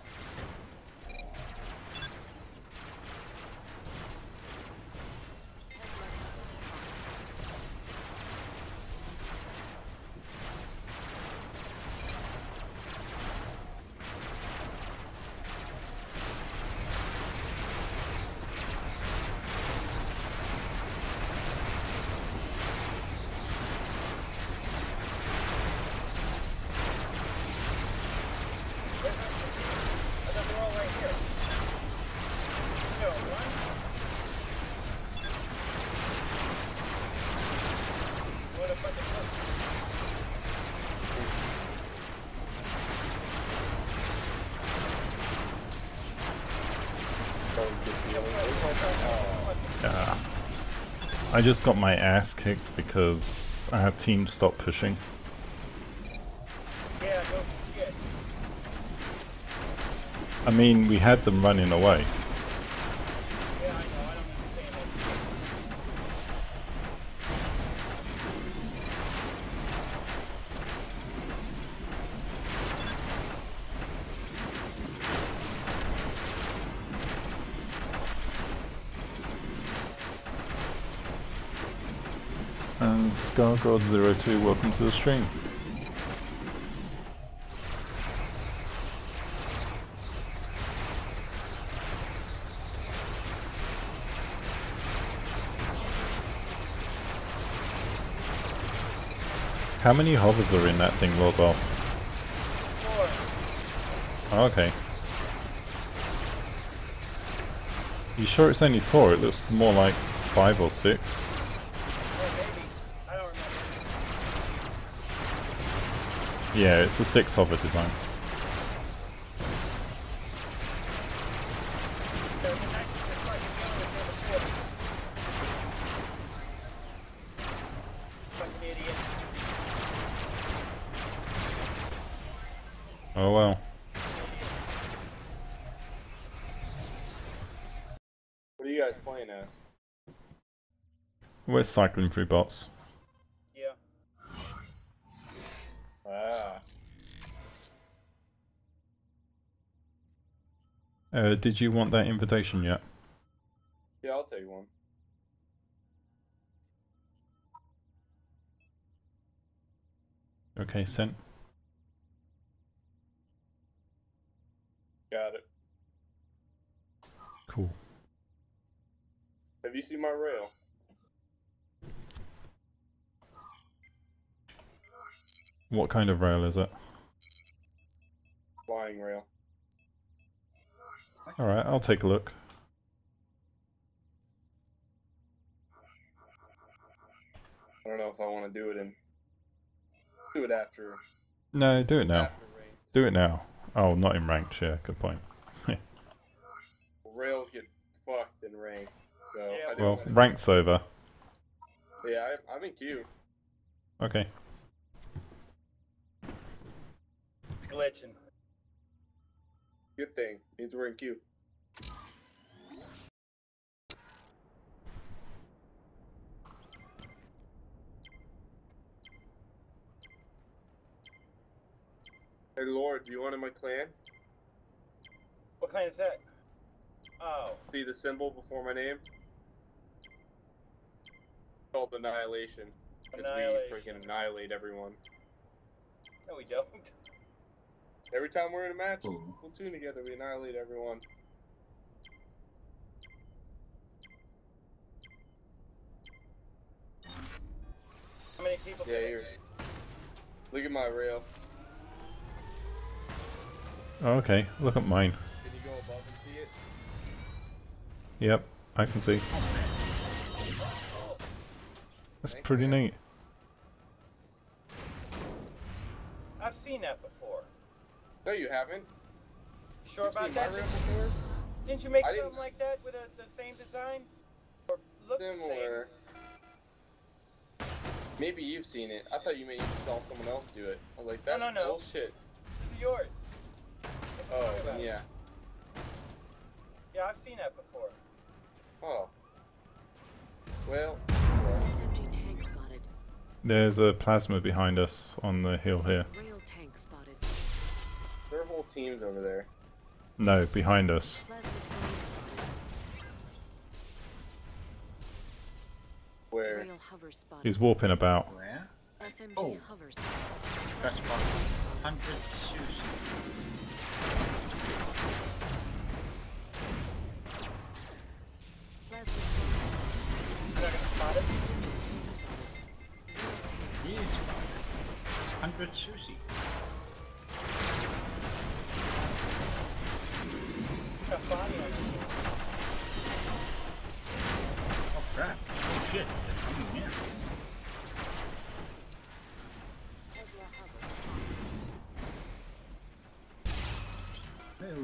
I thought they're all right here. Yo, one. What a fucking look. I just got my ass kicked because our team stopped pushing. Yeah, no shit. I mean, we had them running away. Yeah, I know. I don't understand it. And ScarGod02, welcome to the stream. How many hovers are in that thing, Lord Bob? 4. Oh, okay. You sure it's only 4? It looks more like 5 or 6. Or maybe. I don't remember. Yeah, it's a 6 hover design. There was a nice fucking gun with number 4. Fucking idiot. Oh well. What are you guys playing as? We're cycling through bots. Yeah. Ah. Did you want that invitation yet? Yeah, I'll take one. Okay, sent. Got it. Cool. Have you seen my rail? What kind of rail is it? Flying rail. Alright, I'll take a look. I don't know if I want to do it after. No, do it now. After rain. Do it now. Oh, not in ranked, yeah, good point. Rails get fucked in ranked, so. Yeah, I didn't Well, let it- ranked's over. Yeah, I'm in queue. Okay. It's glitching. Good thing. Means we're in queue. Hey Lord, do you want in my clan? What clan is that? Oh. See the symbol before my name? It's called Annihilation. Because we Annihilation. freaking annihilate everyone. No, we don't. Every time we're in a match, Ooh. platoon together, we annihilate everyone. How many people? Yeah, here. Look at my rail. Oh, okay, look at mine. Can you go above and see it? Yep, I can see. That's pretty neat. I've seen that before. No, you haven't. You sure You've about seen my that? rail before? Didn't you make I didn't- something like that with the same design? Or look the same? Similar. Maybe you've seen it. I thought you maybe saw someone else do it. I was like, that's No. bullshit. This is yours. What you Oh, talking then about? yeah. Yeah, I've seen that before. Oh. Well. SMG tank spotted. There's a plasma behind us on the hill here. Rail tank spotted. Their whole team's over there. No, behind us. Plasma drone spotted. Where? Rail hover spotted. He's warping about. Where? SMG Oh. hover spotted. That's about 100 sushi. Plasma You're not gonna spot it? He is spotted. 100 sushi. Got body on it. Oh crap. Oh shit. They're coming in. Tesla hover. Oh.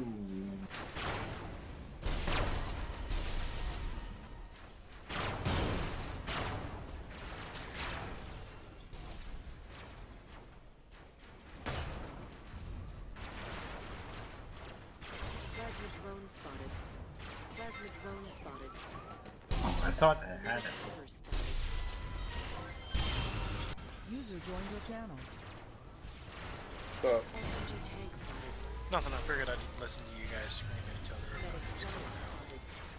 Plasma drone spotted. Plasma drone spotted. Oh, I thought I had it. Hover spotted. User joined your channel. So, SMG tank spotted. Nothing, I figured I'd listen to you guys scream at each other about Medic who's drone coming out. spotted.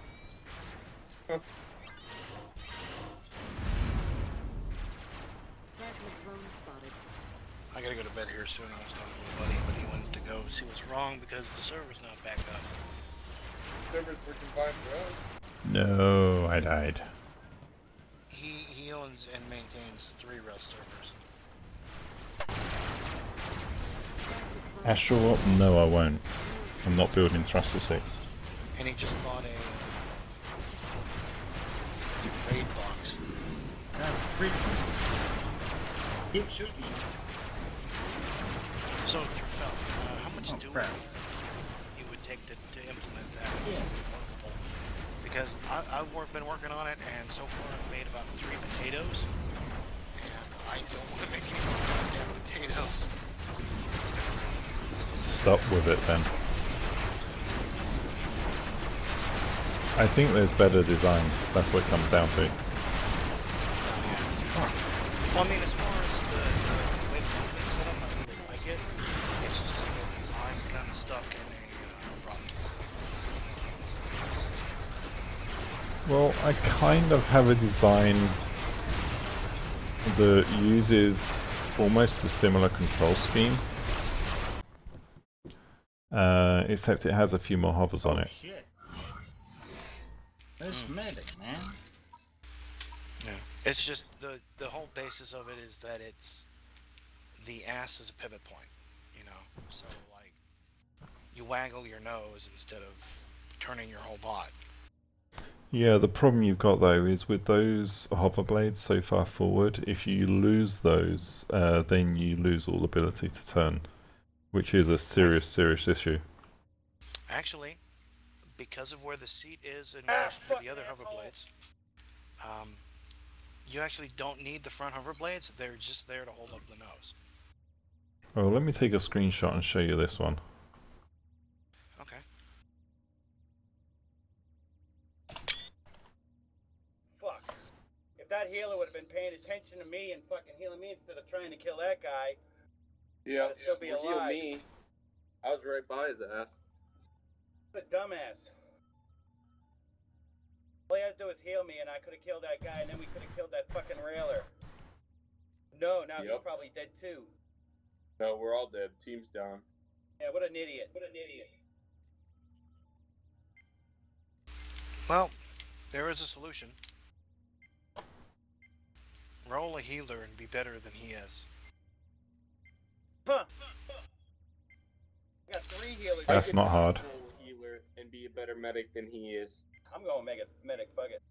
Plasma drone spotted. I gotta go to bed here soon. I was talking to my buddy, but he wanted to go see what's wrong because the server's not back up. servers working fine for us. No, I died. He owns and maintains 3 Rust servers. Astral? No, I won't. I'm not building Thruster 6. And he just bought a raid box. Free. Keep shooting. So, Trufel, how much Oh, do crap. you would take to implement that? Is it workable? Because I've been working on it, and so far I've made about 3 potatoes, and I don't want to make any more goddamn potatoes. Stop with it then. I think there's better designs. That's what it comes down to. Well, I mean, as far as the way the company's set up, I really like it. It's just that I'm kind of stuck in a rut. Well, I kind of have a design that uses almost a similar control scheme. Except it has a few more hovers on it. Shit. It's medic, man. Yeah. It's just the whole basis of it is that it's the ass is a pivot point, you know. So like you waggle your nose instead of turning your whole bot. Yeah, the problem you've got though is with those hover blades so far forward, if you lose those, then you lose all ability to turn, which is a serious issue. Actually, because of where the seat is in relation to the other hover blades, you actually don't need the front hover blades. They're just there to hold up the nose. Well, let me take a screenshot and show you this one. Okay. Fuck. If that healer would have been paying attention to me and fucking healing me instead of trying to kill that guy, Yeah, I'd still be well, alive. me. I was right by his ass. What a dumbass. All he had to do was heal me and I could have killed that guy and then we could have killed that fucking railer. No, now he's probably dead too. No, we're all dead. Team's down. Yeah, what an idiot. What an idiot. Well, there is a solution. Roll a healer and be better than he is. Huh. I got 3 healers. That's not hard. Healer and be a better medic than he is. I'm going mega medic, fuck it.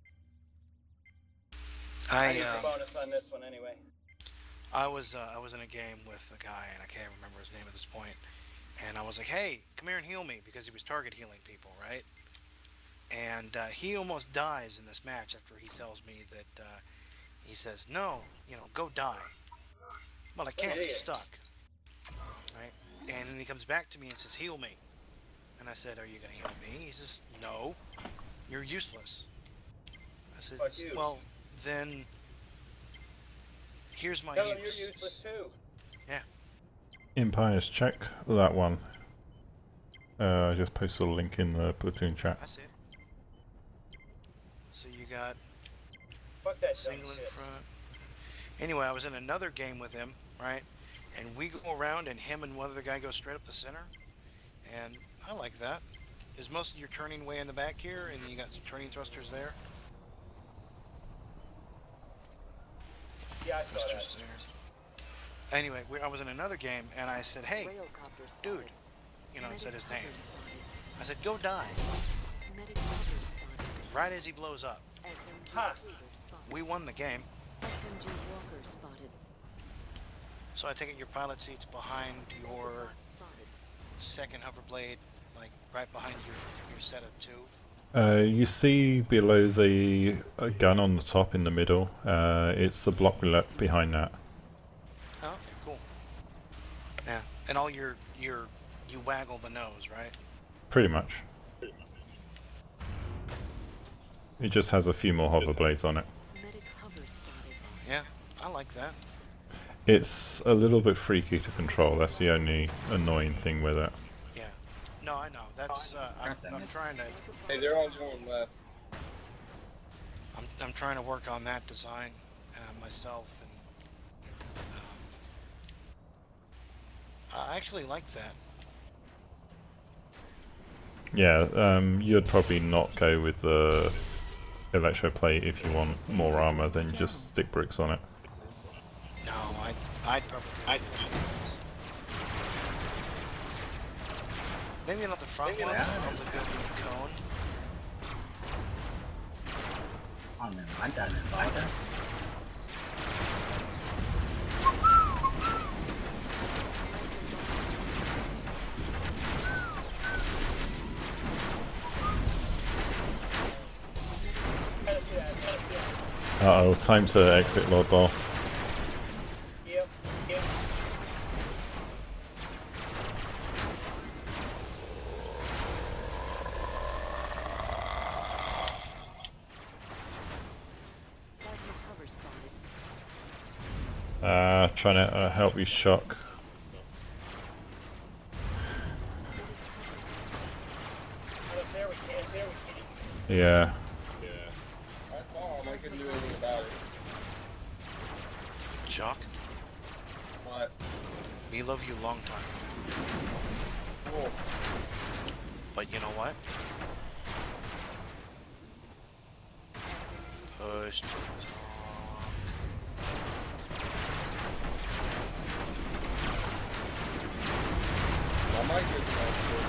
I need the bonus on this one anyway. I was in a game with a guy, and I can't remember his name at this point, and I was like, hey, come here and heal me, because he was target healing people, right? And he almost dies in this match after he tells me that, he says, no, you know, go die. Well, I can't, I'm stuck. Right? And then he comes back to me and says, heal me. And I said, are you going to heal me? He says, no, you're useless. I said, well, then here's my Tell him use. you're useless too. Yeah. Empires, check that one. I just posted a link in the platoon chat. I see it. So you got single in front. Anyway, I was in another game with him, right? And we go around and him and one other guy go straight up the center. And I like that. Is most of your turning way in the back here, and you got some turning thrusters there? Yeah, I saw Thrusters there. Anyway, I was in another game, and I said, hey, dude, you know, I said his name. I said, go die. Right as he blows up. Ha! We won the game. SMG walker spotted. So I take it your pilot seat's behind your second hover blade, like right behind your set of 2. You see below the gun on the top in the middle, it's the block behind that. Oh, okay, cool. Yeah, and all you waggle the nose, right? Pretty much. It just has a few more hover blades on it. Yeah, I like that. It's a little bit freaky to control, that's the only annoying thing with it. Yeah. No, I know. That's I'm trying to. Hey, they're all going left. I'm trying to work on that design myself, and I actually like that. Yeah, you'd probably not go with the electroplate if you want more armor than just stick bricks on it. No, I'd probably do this. Maybe not the front ones, probably go with the cone. Oh man, I got Uh-oh, time to exit Lord Ball. Yep, yep. Trying to help you shock. Yeah. I saw him, I couldn't do anything about it. Shock? What? We love you long time. Cool. But you know what? push to talk. My mic isn't on good.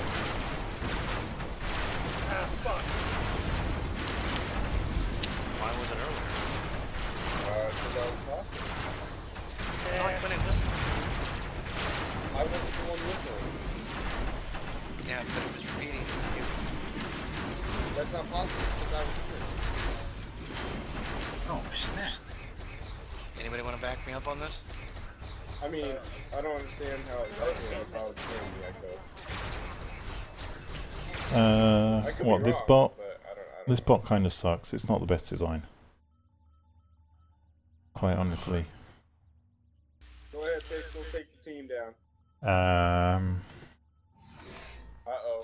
Ah, fuck. Why was it earlier? Because I was talking. No, I couldn't listen. I wasn't the one listening. Yeah, but it was repeating for you. That's not possible because I was here. Oh snap! Anybody want to back me up on this? I mean, I don't understand how it works if I was hearing the echo. I could What, be this wrong, bot? but I don't This know. bot kind of sucks. It's not the best design. Quite honestly. Go ahead, go take your team down. Uh-oh.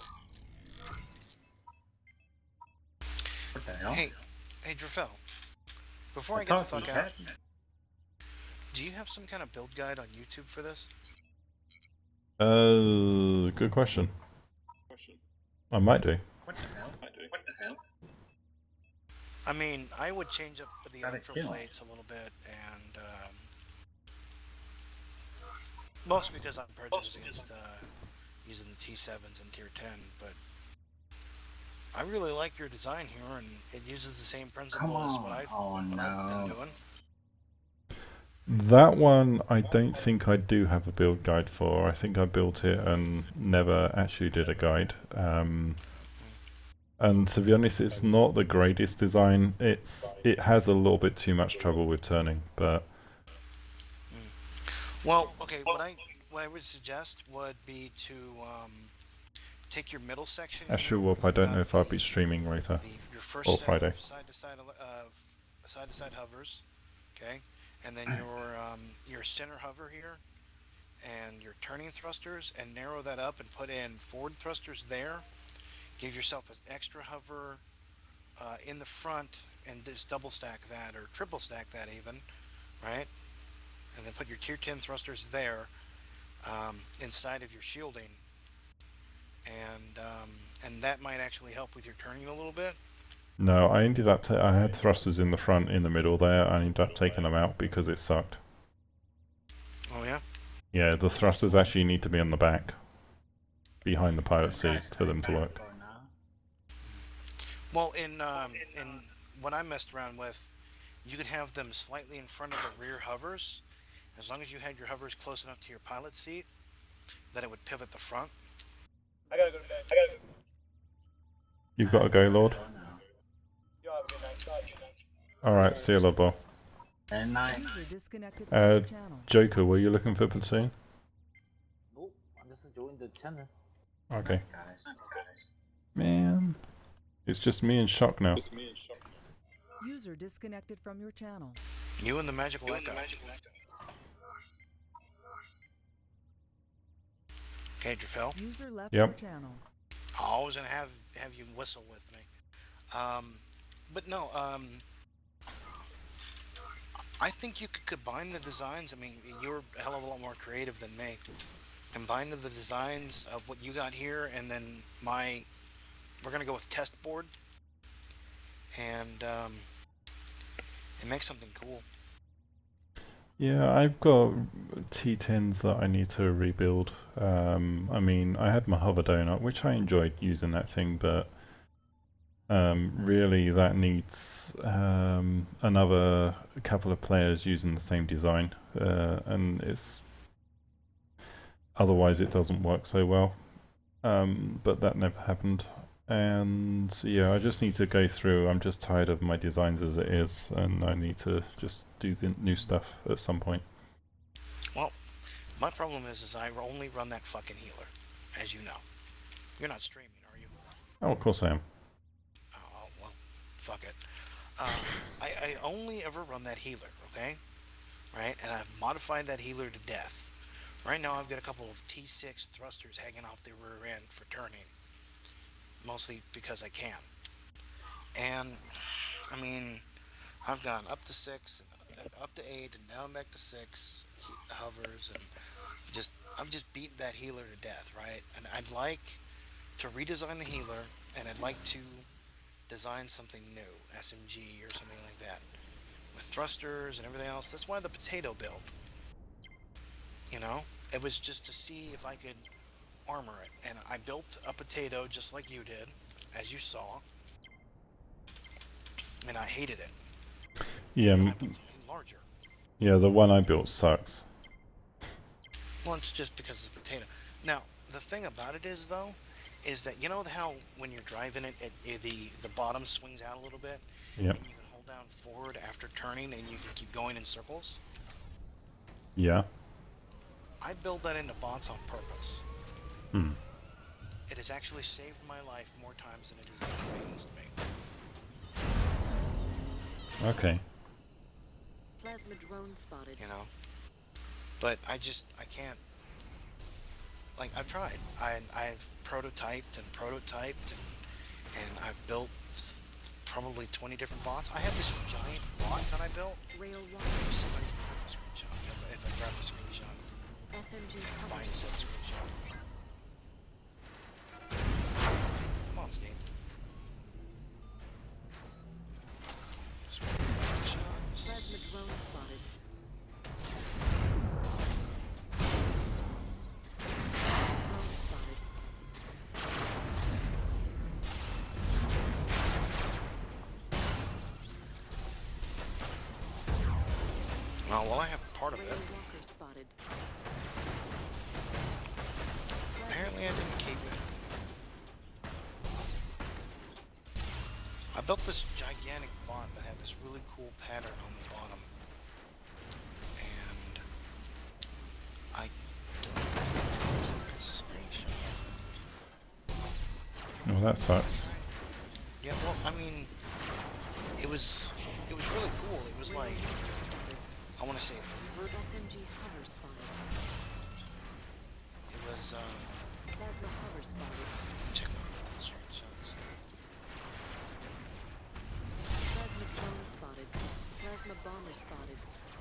What the hell? Hey, Drafel. Before I get the thought fuck we out, had it. do you have some kind of build guide on YouTube for this? Good question. I might do. What the hell? What the hell? I mean, I would change up the Gotta electro kill. plates a little bit, and mostly because I'm prejudiced against using the T7s and Tier 10, but I really like your design here, and it uses the same principle as what I've been doing. That one I don't think I do have a build guide for. I think I built it and never actually did a guide. And to be honest, it's not the greatest design. It has a little bit too much trouble with turning, but Well, okay, what I would suggest would be to take your middle section. Astral Warp, I don't know if I'll be streaming later Your first or set Friday. of side-to-side hovers, okay, and then your center hover here, and your turning thrusters, and narrow that up and put in forward thrusters there. Give yourself an extra hover in the front, and just double stack that or triple stack that even, right? And then put your tier 10 thrusters there inside of your shielding, and that might actually help with your turning a little bit. No, I ended up. I had thrusters in the front, in the middle there. I ended up taking them out because it sucked. Oh yeah. Yeah, the thrusters actually need to be on the back, behind the pilot seat, for them to work. Well, in what I messed around with, you could have them slightly in front of the rear hovers, as long as you had your hovers close enough to your pilot seat, that it would pivot the front. I gotta go to bed. You've got to go, Lord. Y'all have a good night. Alright, see you, Lodball. And I. User disconnected from your channel. Joker, were you looking for Platoon? Nope, I'm just enjoying the channel. Okay. Guys. Man. It's just me and Shock now. User disconnected from your channel. You and the magical echo. Okay, Drafel. User left Yep. your channel. I'm always gonna have you whistle with me. But no, I think you could combine the designs. I mean, you're a hell of a lot more creative than me. Combine the designs of what you got here, and then we're gonna go with test board, and make something cool. Yeah, I've got T10s that I need to rebuild. I mean, I had my hover donut, which I enjoyed using that thing, but really that needs another couple of players using the same design, and otherwise it doesn't work so well. But that never happened. And yeah, I just need to go through. I'm just tired of my designs as it is, and I need to just do the new stuff at some point. Well, my problem is I only run that fucking healer, as you know. You're not streaming, are you? Oh, of course I am. Oh, well, fuck it. I only ever run that healer, okay? Right? And I've modified that healer to death. Right now I've got a couple of T6 thrusters hanging off the rear end for turning. Mostly because I can. And, I mean, I've gone up to 6, and up to 8, and now I'm back to 6 hovers, and I've just beat that healer to death, right? And I'd like to redesign the healer, and I'd like to design something new, SMG or something like that. with thrusters and everything else. That's why the potato build. You know, it was just to see if I could armor it, and I built a potato just like you did, as you saw, and I hated it. Yeah, And I built something larger. yeah, the one I built sucks. Well, it's just because it's a potato. Now, the thing about it is, though, is that you know how when you're driving it, the bottom swings out a little bit, Yep. and you can hold down forward after turning, and you can keep going in circles. Yeah. I build that into bots on purpose. Hmm. It has actually saved my life more times than it has inconvenienced me. Okay. Plasma drone spotted. You know, but I can't. Like, I've tried. I've prototyped and I've built probably 20 different bots. I have this giant bot that I built. Rail Let's see if I can find the screenshot. If I grab the screenshot. SMG Find said screenshot. Come on, Steam. Screenshots. Plasma drone spotted. Drone spotted. Oh, well, I have part of Rail it. walker spotted. Apparently I didn't keep it. I built this gigantic bot that had this really cool pattern on the bottom. And I don't think a screenshot. Well, that sucks. Yeah, well, I mean, it was really cool. It was like, I want to say, SMG hover spotted. it was, Plasma hover spotted. check my screenshots. Plasma drone spotted. Plasma bomber spotted.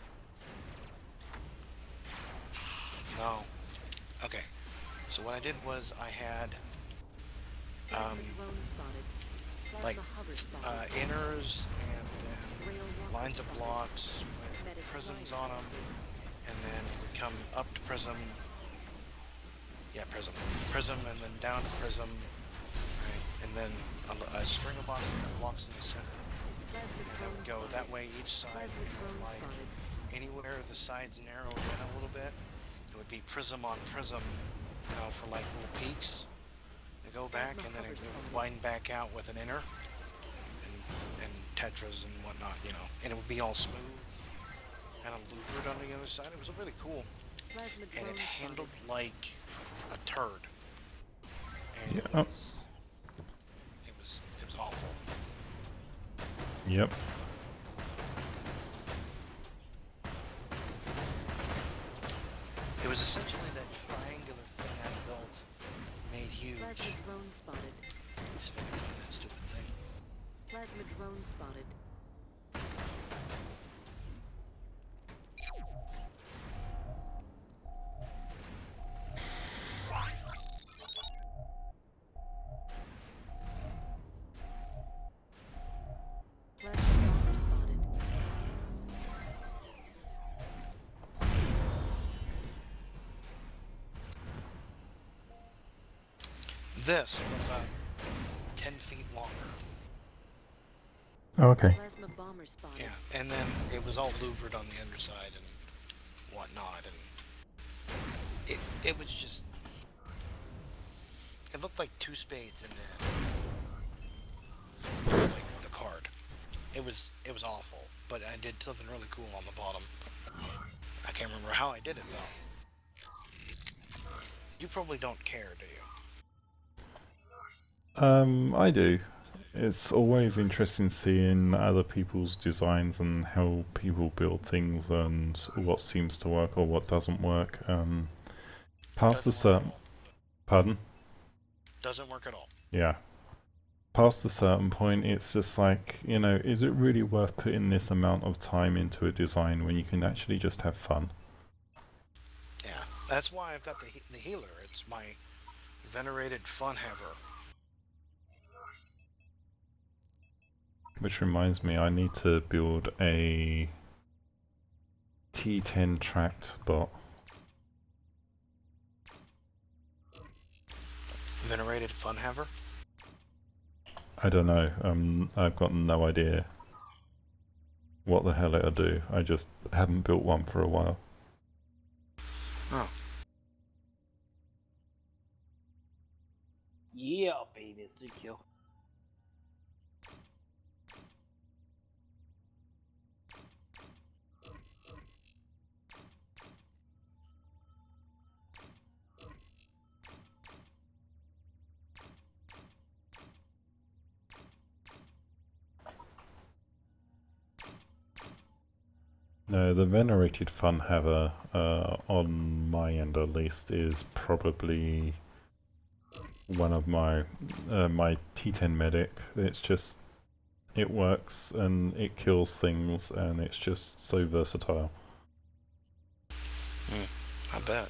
No. Okay. So what I did was I had, Plasma drone spotted. Plasma like, hover spotted. inners and then Rail walker lines of spotted. blocks with Medic prisms glider on them, and then it would come up to prism, prism, and then down to prism, right? And then a string of boxes that blocks in the center, Plasma and that drone would go spotted. that way each side, Plasma drone like spotted. anywhere the sides narrowed in a little bit, it would be prism on prism, you know, for like little peaks. They go back, and then it would widen back out with an inner, and tetras and whatnot, you know, and it would be all smooth and louvered on the other side. It was really cool, Plasma and drone it handled spotted. like a turd, and Yeah. it was awful. Yep. It was essentially that triangular thing I built made huge. Plasma drone spotted. Let's see if I can find that stupid thing. Plasma drone spotted. Plasma bomber spotted. This went about 10 feet longer. Okay. Plasma bomber spotted. Yeah, and then it was all louvered on the underside and whatnot, and it was just, it looked like two spades into like the card. It was awful, but I did something really cool on the bottom. I can't remember how I did it though. You probably don't care, do you? I do. It's always interesting seeing other people's designs and how people build things and what seems to work or what doesn't work. Past a certain... Pardon? Doesn't work at all. Yeah. Past a certain point, it's just like, you know, is it really worth putting this amount of time into a design when you can actually just have fun? Yeah, that's why I've got the healer. It's my venerated fun haver. Which reminds me, I need to build a T10 tracked bot. Venerated Funhaver? I don't know. I've got no idea what the hell it'll do. I just haven't built one for a while. Oh. Yeah, baby, 3 kill. No, the venerated Funhaver, on my end at least, is probably one of my my T10 medic. It's just, it works and it kills things and it's just so versatile. I bet.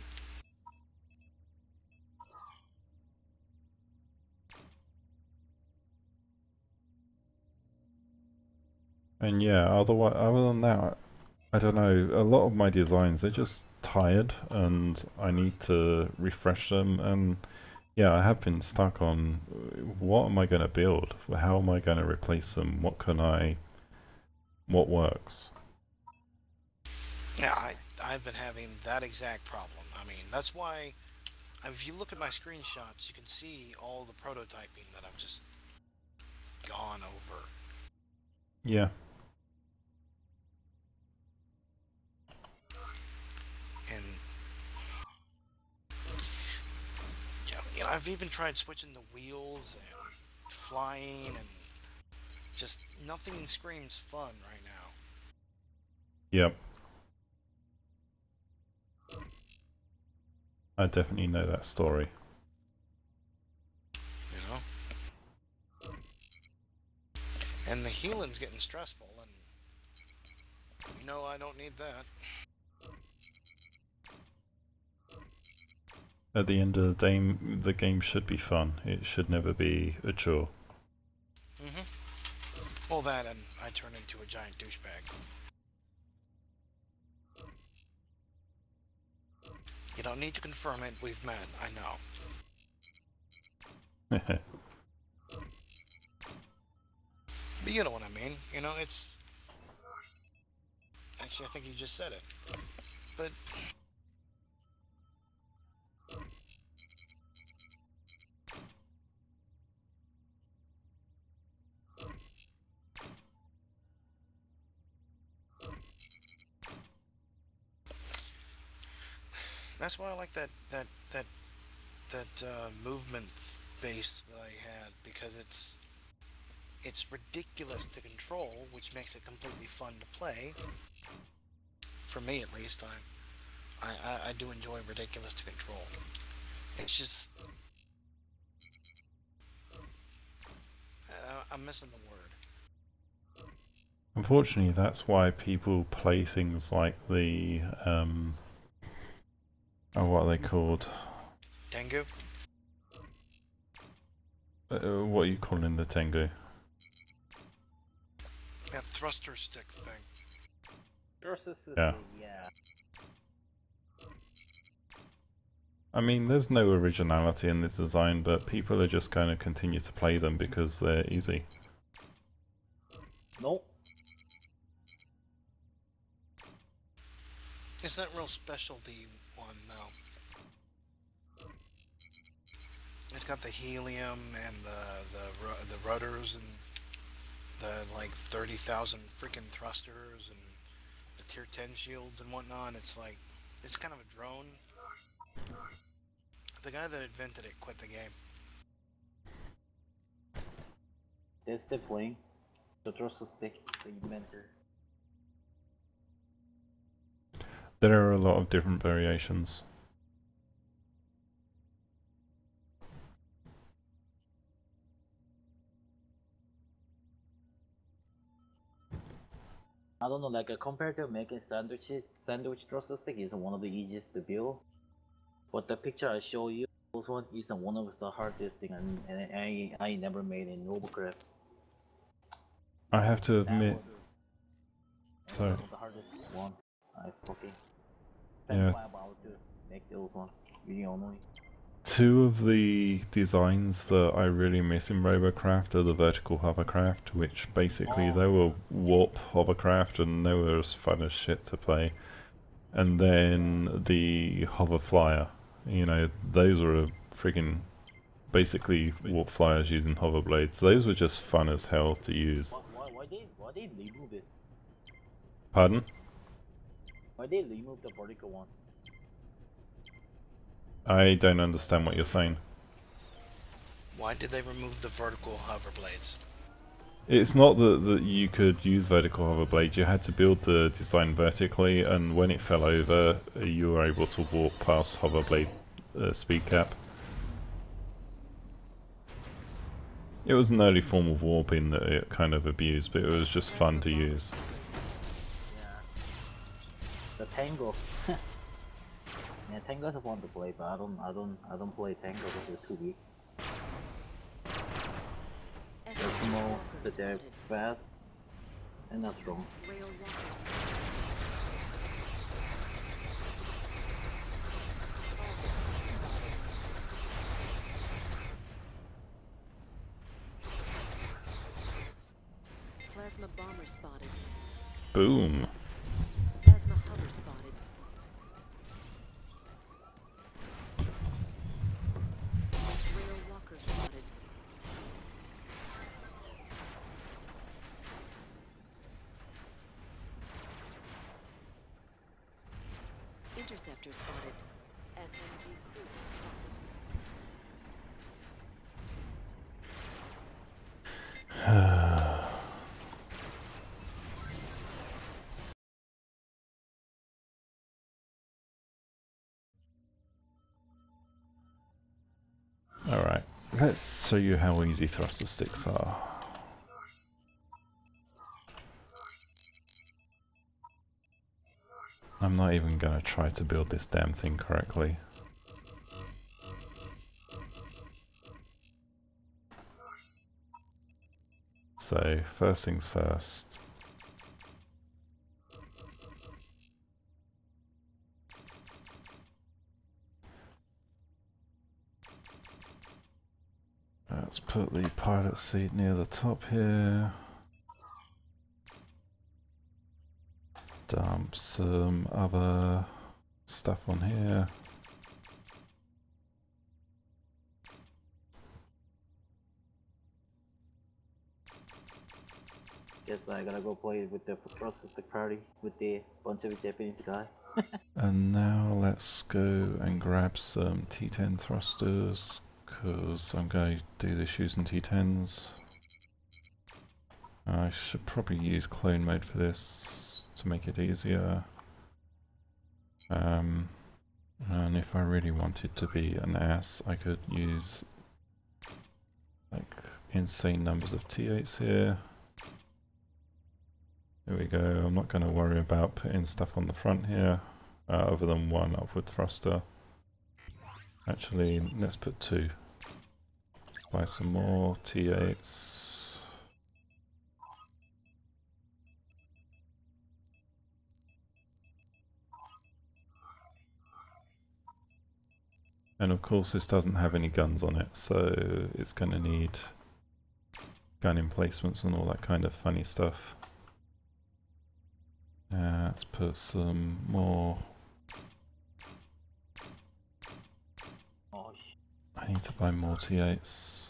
And yeah, otherwise, other than that, I don't know, a lot of my designs, they're just tired and I need to refresh them, and yeah, I have been stuck on what am I going to build? How am I going to replace them? What works? Yeah, I've been having that exact problem. I mean, that's why, if you look at my screenshots, you can see all the prototyping that I've just gone over. Yeah. And yeah, you know, I've even tried switching the wheels and flying, and just nothing screams fun right now. Yep. I definitely know that story. You know? And the healing's getting stressful, and you know I don't need that. At the end of the game should be fun. It should never be a chore. Well, that, and I turn into a giant douchebag. You don't need to confirm it, we've met, I know. But you know what I mean, you know, it's... Actually, I think you just said it. But... That's why I like that movement base that I had, because it's ridiculous to control, which makes it completely fun to play. For me, at least, I do enjoy ridiculous to control. It's just I'm missing the word. Unfortunately, that's why people play things like the oh, what are they called? Tengu? What are you calling the Tengu? That thruster stick thing. Yeah. Yeah. I mean, there's no originality in the design, but people are just going to continue to play them because they're easy. Nope. It's that real specialty one, though. It's got the helium and the rudders and the like 30,000 freaking thrusters and the tier 10 shields and whatnot. It's like, it's kind of a drone. The guy that invented it quit the game. They're still playing. The thruster stick, the inventor. There are a lot of different variations. I don't know, like compared to making sandwich thruster stick is one of the easiest to build. But the picture I show you, this one is one of the hardest thing, and I never made in Robocraft. I have to That admit. was Sorry. the hardest one. I fucking Yeah. spent 5 hours to make those one. Really annoying. Two of the designs that I really miss in Robocraft are the vertical hovercraft, which basically they were warp hovercraft and they were as fun as shit to play. And then the hover flyer, you know, those were friggin' basically warp flyers using hover blades. Those were just fun as hell to use. Why they remove it? Pardon? Why they remove the vertical one? I don't understand what you're saying. Why did they remove the vertical hover blades? It's not that you could use vertical hover blades, you had to build the design vertically, and when it fell over, you were able to walk past hover blade speed cap. It was an early form of warping that it kind of abused, but it was just fun to use. Yeah. The Tango. Yeah, Tango's fun to play, but I don't play Tango because they're too weak. They're small, but they're fast and not strong. Rail walker spotted. Plasma bomber spotted. Boom! Plasma hover spotted. Rail walker spotted. Interceptor spotted. SMG crew Alright, let's show you how easy thruster sticks are. I'm not even going to try to build this damn thing correctly. So, first things first. Let's put the pilot seat near the top here. Dump some other stuff on here. Guess I gotta go play with the thruster stick party with the bunch of Japanese guy. And now let's go and grab some T10 thrusters, because I'm going to do this using T10s. I should probably use clone mode for this to make it easier. And if I really wanted to be an ass, I could use like insane numbers of T8s here. There we go. I'm not going to worry about putting stuff on the front here, other than one upward thruster. Actually, let's put two. Buy some more T8s. And of course this doesn't have any guns on it, so it's going to need gun emplacements and all that kind of funny stuff. Let's put some more. I need to buy more T8s.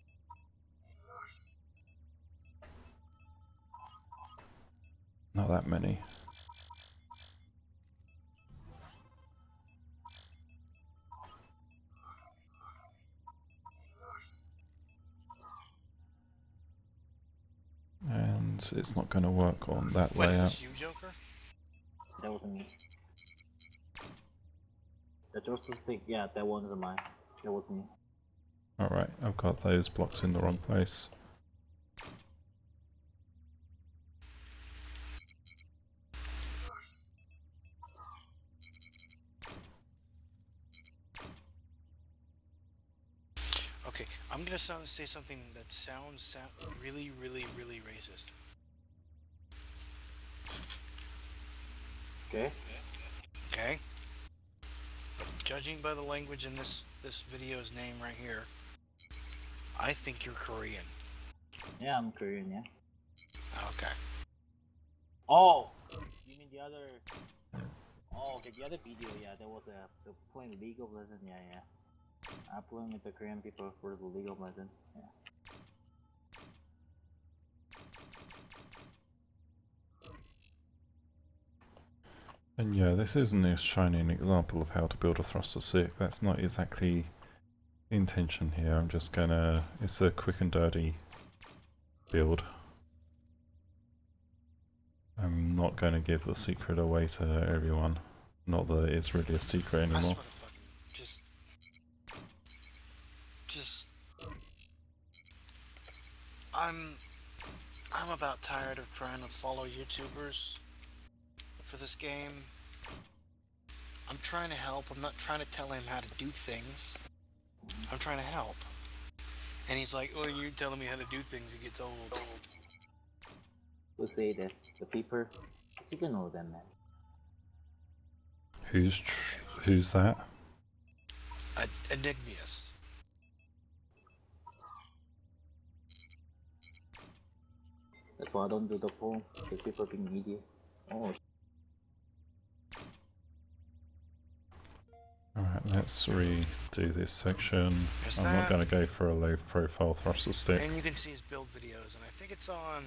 Not that many. And it's not going to work on that What, layout. is this you, Joker? That wasn't me. The thruster stick, yeah, that one is mine. That was me. Alright, I've got those blocks in the wrong place. Okay, I'm gonna say something that sounds really racist. Okay. Okay. But judging by the language in this video's name right here, I think you're Korean. Yeah, I'm Korean, yeah. Okay. Oh! You mean the other... Oh, okay, the other video, yeah, there was the playing League of Legends, yeah. I'm playing with the Korean people for the League of Legends, yeah. And yeah, this isn't a shining example of how to build a thruster stick. That's not exactly the intention here. I'm just gonna... It's a quick and dirty build. I'm not going to give the secret away to everyone. Not that it's really a secret anymore. I swear to fucking just I'm about tired of trying to follow YouTubers for this game. I'm trying to help. I'm not trying to tell him how to do things. I'm trying to help. And he's like, oh, you're telling me how to do things, it gets old. We'll say that the people, you can know them, man. Who's that? Enigmius. That's why I don't do the poll, because people are being needy. Oh. Alright, let's redo this section. There's I'm that. not going to go for a low profile thruster stick. And you can see his build videos, and I think it's on...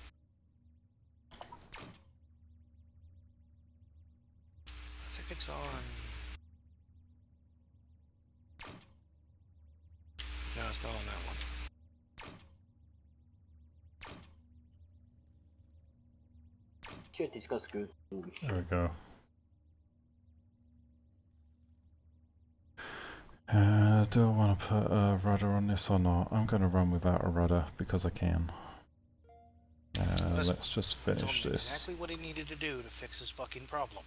It's on... No, it's not on that one. Shit, this guy's good. Holy shit. There we go. Do I want to put a rudder on this or not? I'm going to run without a rudder because I can. Let's just finish this. Exactly what he needed to do to fix his fucking problem.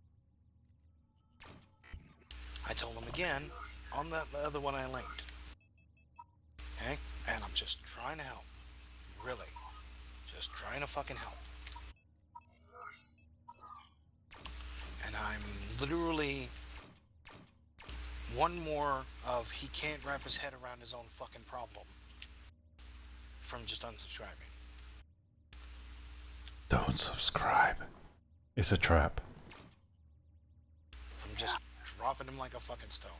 I told him again on that other one I linked. Okay? And I'm just trying to help. Really. Just trying to fucking help. And I'm literally one more of he can't wrap his head around his own fucking problem from just unsubscribing. Don't subscribe. It's a trap. I'm just dropping him like a fucking stone.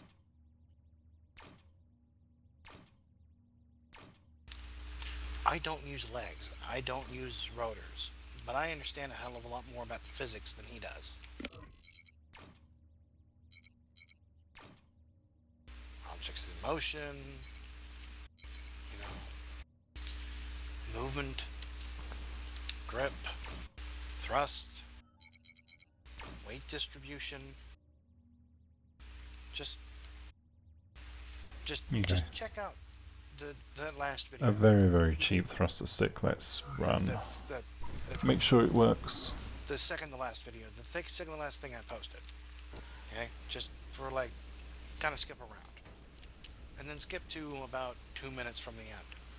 I don't use legs. I don't use rotors. But I understand a hell of a lot more about physics than he does. Objects in motion, you know, movement, grip, thrust, weight distribution. Just check out that last video. A very, very cheap thruster stick. Let's run. Make sure it works. The second to last video, the second to last thing I posted. Okay, just for like, kind of skip around, and then skip to about 2 minutes from the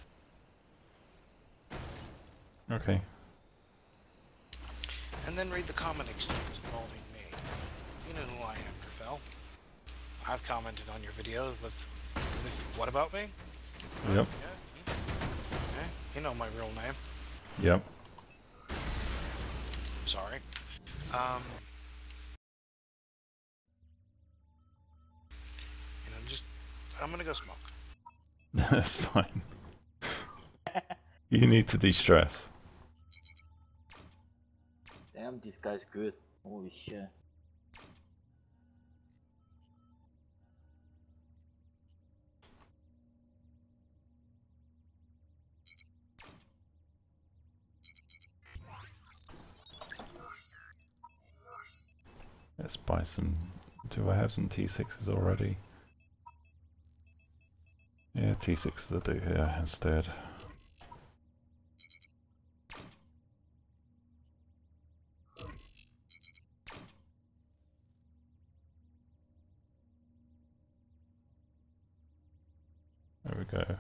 end. Okay. And then read the comment exchange involving me. You know who I am, Grafel. I've commented on your videos with what about me? Yep. Yeah, you know my real name. Yep. Sorry. You know, I'm gonna go smoke. That's fine. You need to de-stress. Damn, this guy's good. Holy shit. Let's buy some... Do I have some T6s already? Yeah, T6s I do here instead. There we go.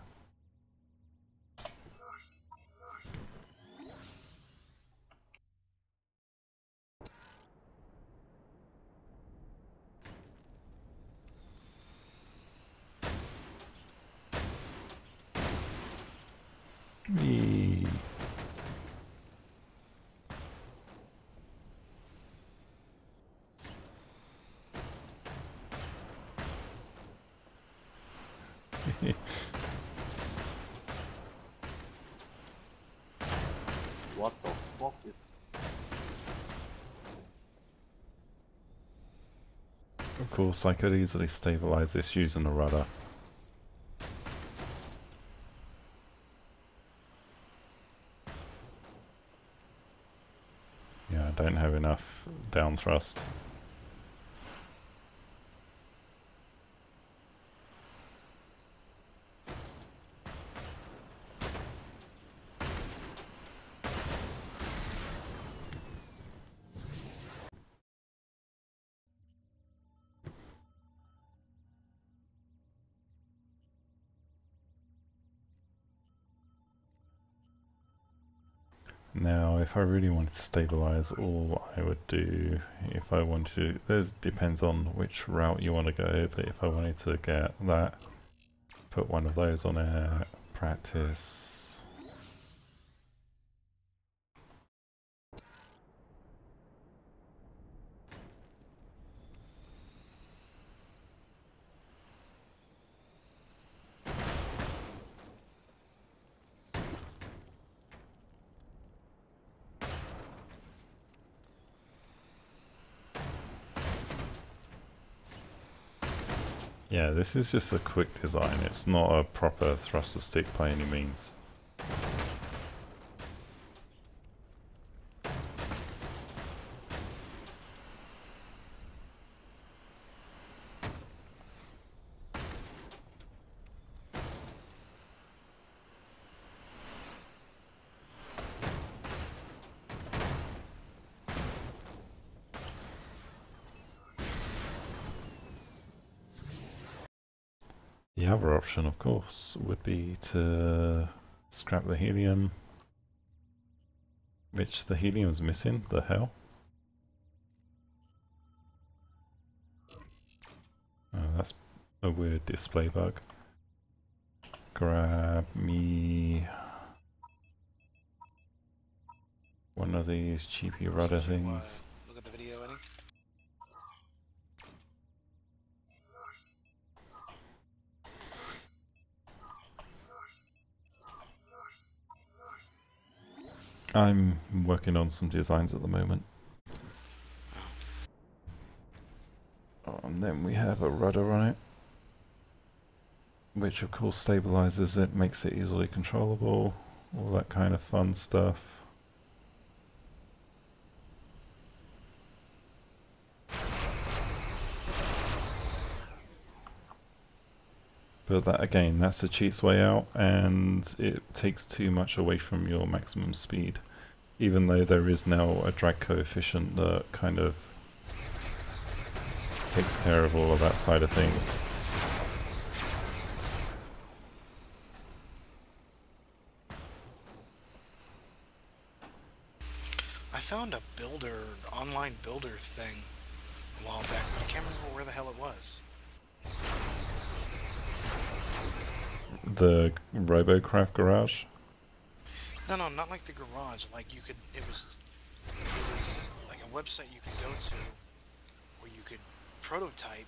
What the fuck is... Of course, I could easily stabilize this using a rudder. Yeah, I don't have enough down thrust. Now, if I really wanted to stabilize, all I would do, if I want to, depends on which route you want to go, but if I wanted to get that, put one of those on air, practice. Yeah, this is just a quick design, it's not a proper thruster stick by any means. The other option, of course, would be to scrap the helium, which the helium's missing, the hell? Oh, that's a weird display bug. Grab me one of these cheapy rudder things. Look at the video, Eddie. I'm working on some designs at the moment. Oh, and then we have a rudder on it, which of course stabilizes it, makes it easily controllable, all that kind of fun stuff. But that again, that's the cheats way out, and it takes too much away from your maximum speed. Even though there is now a drag coefficient that kind of takes care of all of that side of things. I found a builder, online builder thing a while back, but I can't remember where the hell it was. The Robocraft Garage? No, not like the garage. Like you could, it was like a website you could go to where you could prototype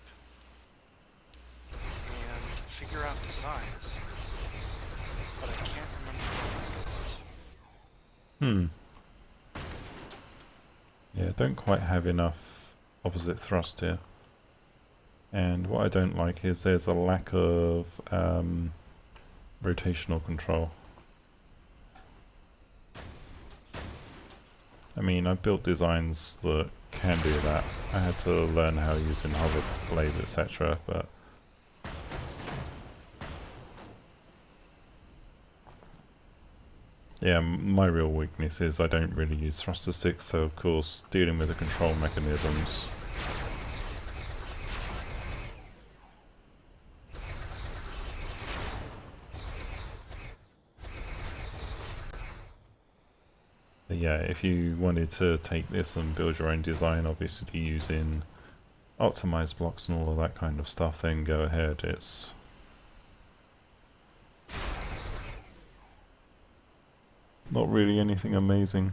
and figure out designs. But I can't remember what it was. Yeah, don't quite have enough opposite thrust here. And what I don't like is there's a lack of rotational control. I mean, I've built designs that can do that. I had to learn how using hover blades, etc. But yeah, my real weakness is I don't really use thruster sticks, so of course dealing with the control mechanisms. But yeah, if you wanted to take this and build your own design, obviously using optimized blocks and all of that kind of stuff, then go ahead. It's not really anything amazing.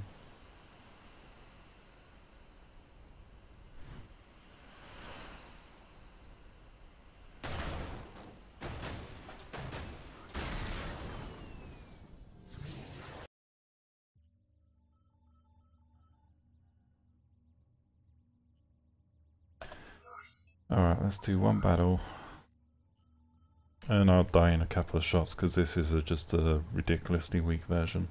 Alright, let's do one battle. And I'll die in a couple of shots because this is just a ridiculously weak version.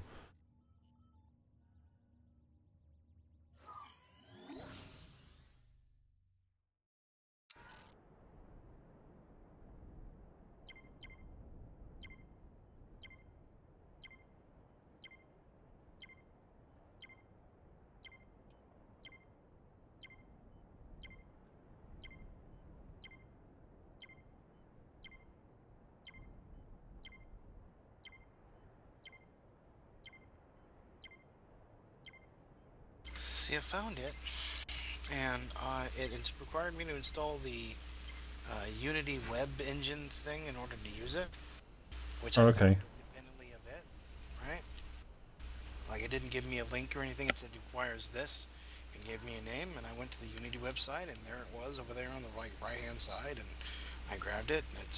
See, I found it, and it's required me to install the Unity web engine thing in order to use it, which I okay. found independently of it, right? Like, it didn't give me a link or anything. It said it requires this, and gave me a name, and I went to the Unity website, and there it was over there on the right-hand side, and I grabbed it, and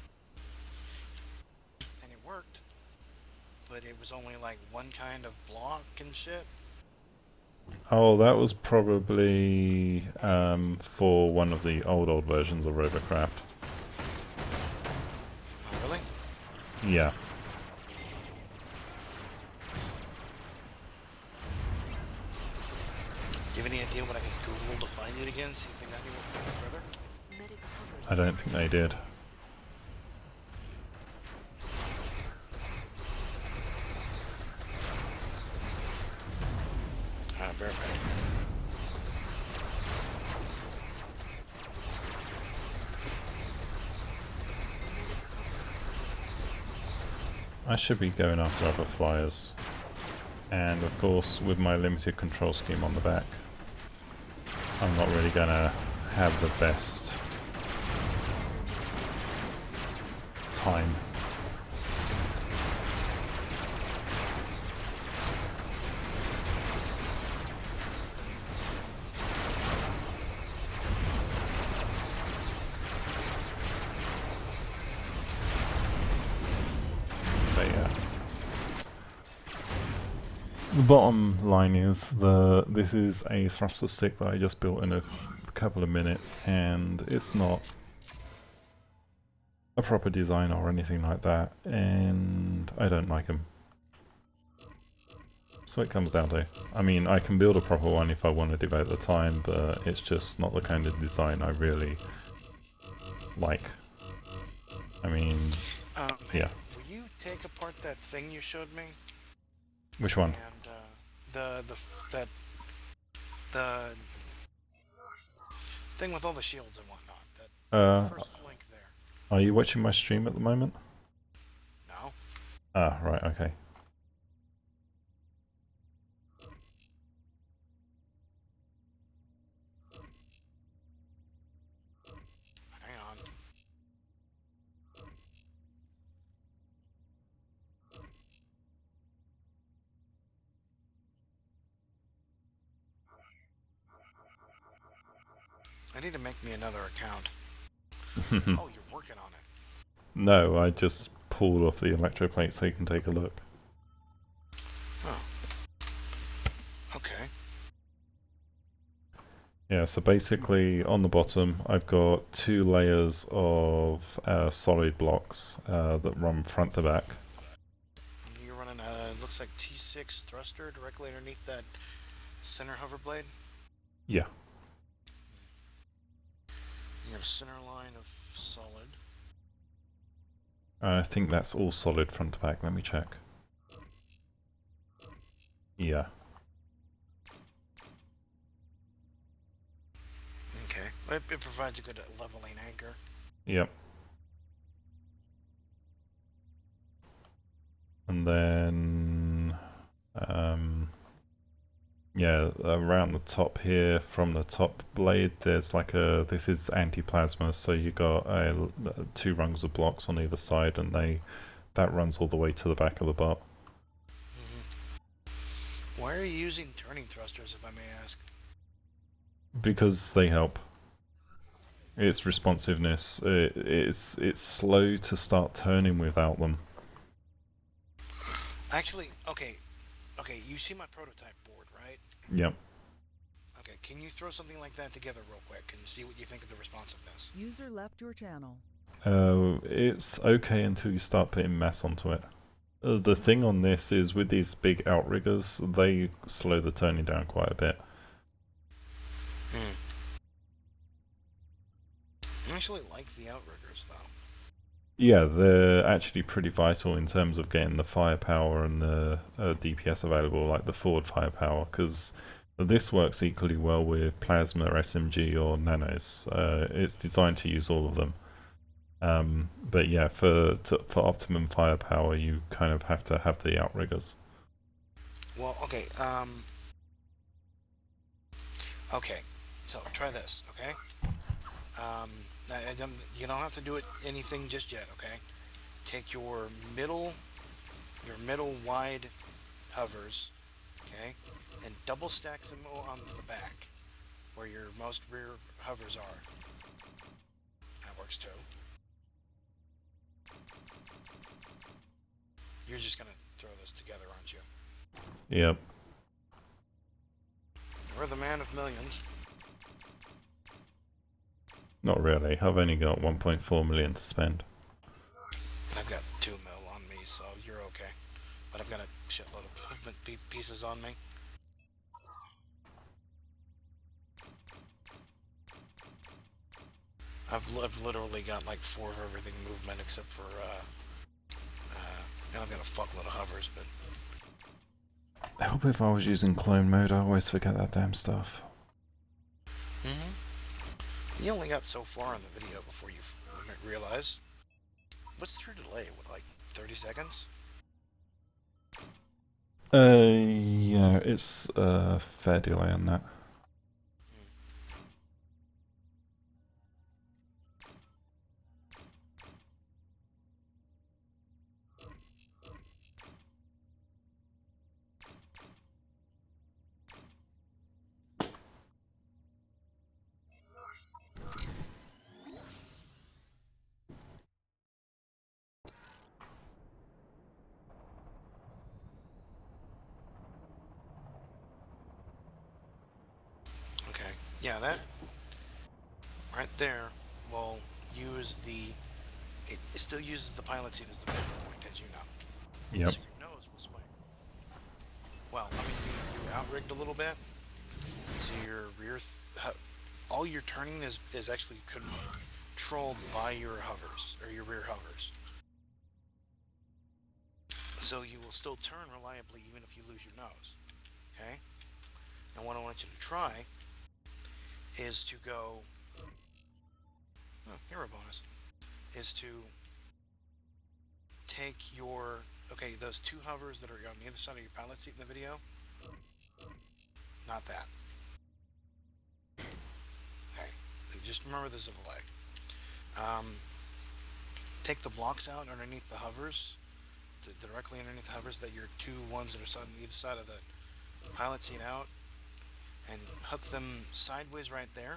it worked, but it was only like one kind of block and shit. Oh, that was probably for one of the old versions of Robocraft. Oh, really? Yeah. Do you have any idea what I could Google to find it again? See if they got any further? I don't think they did. Very bad. I should be going after other flyers. And of course, with my limited control scheme on the back, I'm not really gonna have the best time. The bottom line is this is a thruster stick that I just built in a couple of minutes, and it's not a proper design or anything like that, and I don't like them. So it comes down to, I mean, I can build a proper one if I want to devote the time, but it's just not the kind of design I really like. I mean, yeah. Will you take apart that thing you showed me? Which one? And the thing with all the shields and whatnot. That first link there. Are you watching my stream at the moment? No. Ah, right, okay. Hang on. I need to make me another account. Oh, you're working on it. No, I just pulled off the electroplate so you can take a look. Oh. Okay. Yeah, so basically on the bottom I've got 2 layers of solid blocks that run front to back. And you're running a, looks like T6 thruster directly underneath that center hover blade? Yeah. You have a center line of solid. I think that's all solid front to back. Let me check. Yeah. Okay. It provides a good leveling anchor. Yep. And then, yeah, around the top here, from the top blade, there's like a, this is anti-plasma, so you got 2 rungs of blocks on either side, and that runs all the way to the back of the bot. Mm-hmm. Why are you using turning thrusters, if I may ask? Because they help. It's responsiveness. It's slow to start turning without them. Actually, okay, you see my prototype board, right? Yep. Okay, can you throw something like that together real quick and see what you think of the responsiveness? User left your channel. It's okay until you start putting mass onto it. The thing on this is with these big outriggers, they slow the turning down quite a bit. I actually like the outriggers though. Yeah, they're actually pretty vital in terms of getting the firepower and the DPS available, like the forward firepower, because this works equally well with plasma, SMG, or nanos. It's designed to use all of them. But yeah, for optimum firepower, you kind of have to have the outriggers. Well, okay. Okay, so try this. Okay. You don't have to do anything just yet. Okay. Take your middle wide hovers. Okay, and double stack them on the back, where your most rear hovers are. That works too. You're just gonna throw this together, aren't you? Yep. You're the man of millions. Not really. I've only got 1.4 million to spend. I've got 2 mil on me, so you're okay. But I've got a shitload of movement pieces on me. I've literally got like 4 of everything movement except for and I've got a fuckload of hovers, but Help if I was using clone mode, I always forget that damn stuff. You only got so far in the video before you realize. What's your delay? What, like 30 seconds? Yeah, it's a fair delay on that. Yeah, that right there will use it still uses the pilot seat as the pivot point, as you know. Yep. So your nose will swing. Well, I mean, you outrigged a little bit, so your rear, all your turning is actually controlled by your hovers, or your rear hovers. So you will still turn reliably even if you lose your nose, okay? And what I want you to try is to go, hero bonus, is to take your, okay, those 2 hovers that are on the other side of your pilot seat in the video, not that. Okay, just remember there's a delay. Take the blocks out underneath the hovers, directly underneath the hovers, that your 2 ones that are on either side of the pilot seat out, and hook them sideways right there.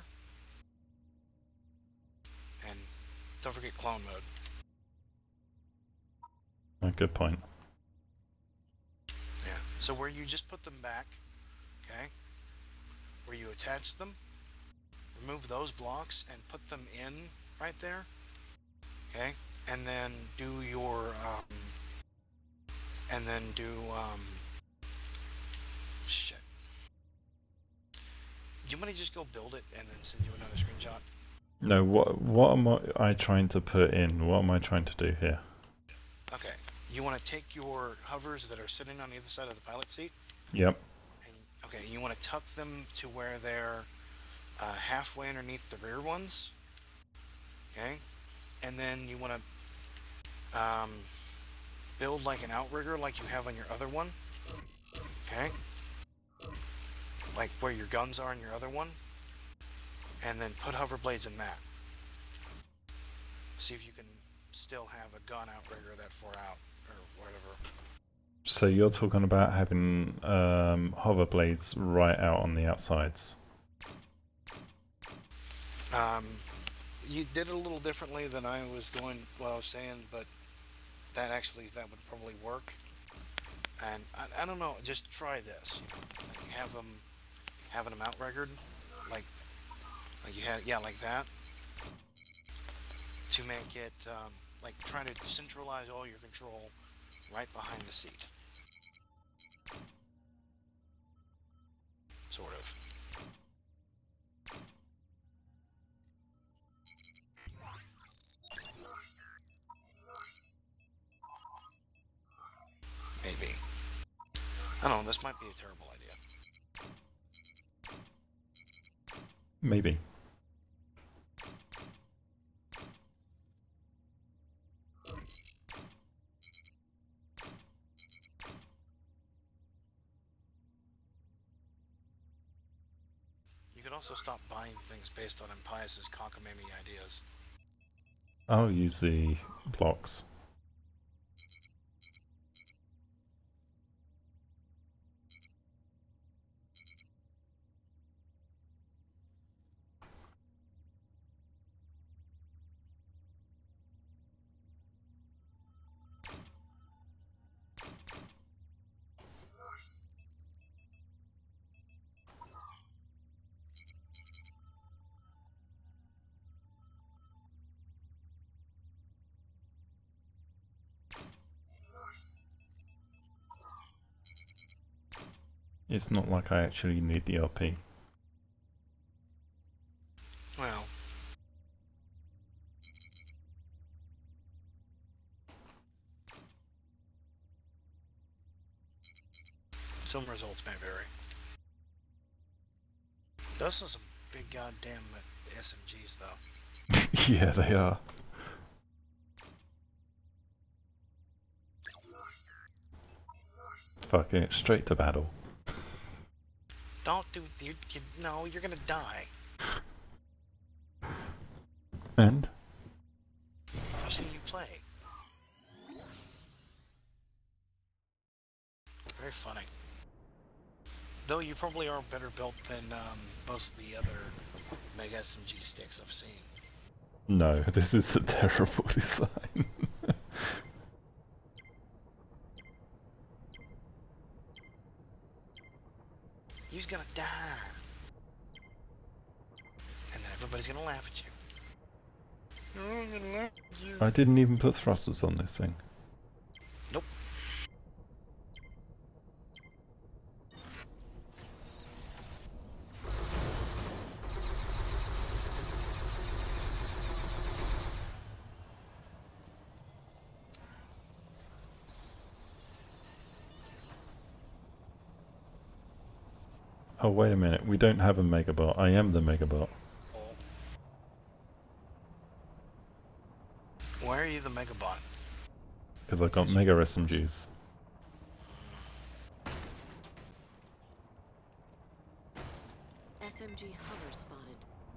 And don't forget clone mode. Good point. Yeah, so where you just put them back, okay, where you attach them, remove those blocks and put them in right there, okay, and then do your, shit. Do you want to just go build it and then send you another screenshot? No, what am I trying to put in? What am I trying to do here? Okay, you want to take your hovers that are sitting on the other side of the pilot seat. Yep. And, okay, you want to tuck them to where they're halfway underneath the rear ones. Okay, and then you want to build like an outrigger like you have on your other one. Okay. Like where your guns are in your other one, and then put hover blades in that. See if you can still have a gun outrigger that far out, or whatever. So you're talking about having hover blades right out on the outsides. You did it a little differently than I was saying, but that would probably work. And I don't know, just try this. You know, like having them outriggered, like you had, yeah, like that, to make it like trying to centralize all your control right behind the seat, sort of. Maybe. I don't know, this might be a terrible idea. Maybe. You could also stop buying things based on Impius's cockamamie ideas. I'll use the blocks. It's not like I actually need the LP. Well, some results may vary. Those are some big goddamn SMGs, though. Yeah, they are. Fucking it, straight to battle. Don't do no, you're gonna die. And? I've seen you play. Very funny. Though you probably are better built than most of the other Mega SMG sticks I've seen. No, this is a terrible design. You's gonna die. And then everybody's gonna laugh at you. I'm gonna laugh at you. I didn't even put thrusters on this thing. Nope. Oh, wait a minute, we don't have a Megabot. I am the Megabot. Why are you the Megabot? Because I've got Mega SMGs. SMG hover spotted.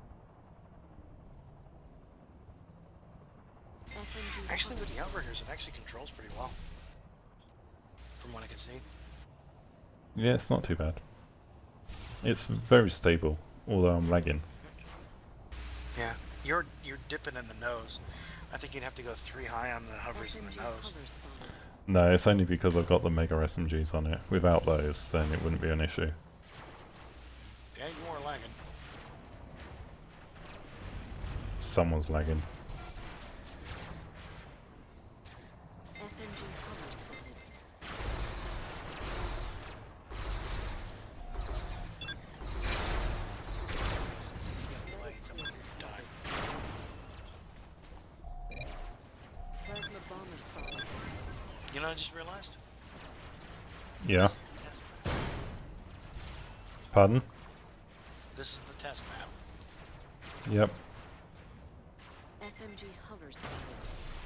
SMG Actually, hover with the Outriggers, it actually controls pretty well. From what I can see. Yeah, it's not too bad. It's very stable, although I'm lagging. Yeah, you're dipping in the nose. I think you'd have to go 3 high on the hovers in the SMG nose. hover spotted. No, it's only because I've got the Mega SMGs on it. Without those, then it wouldn't be an issue. Yeah, you are lagging. Someone's lagging. SMG hover spotted. Since this is getting delayed, someone could die. Plasma bomber spotted. You know what I just realized? Yeah. This is the test map. Pardon? This is the test map. Yep. SMG hover spotted.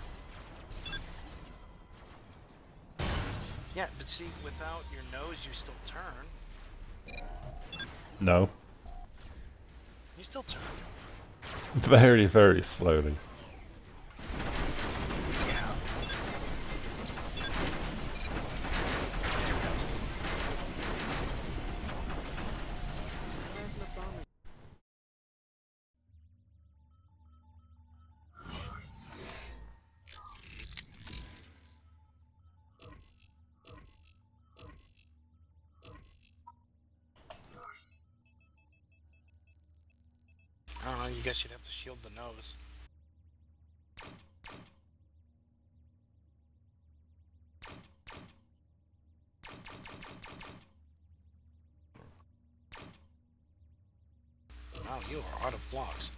Yeah, but see, without your nose, you still turn. No. You still turn. Very, very slowly. Yeah. Plasma bomber. I don't know, you guess you'd have to shield the nose. Wow, you are out of blocks.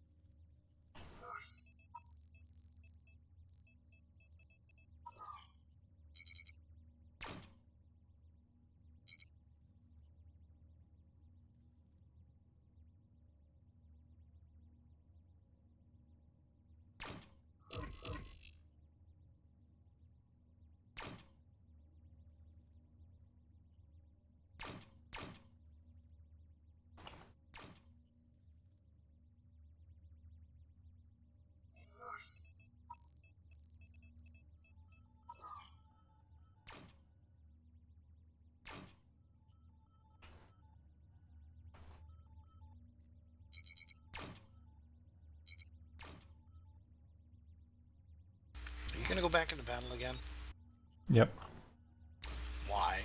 Are you gonna go back into battle again? Yep. Why?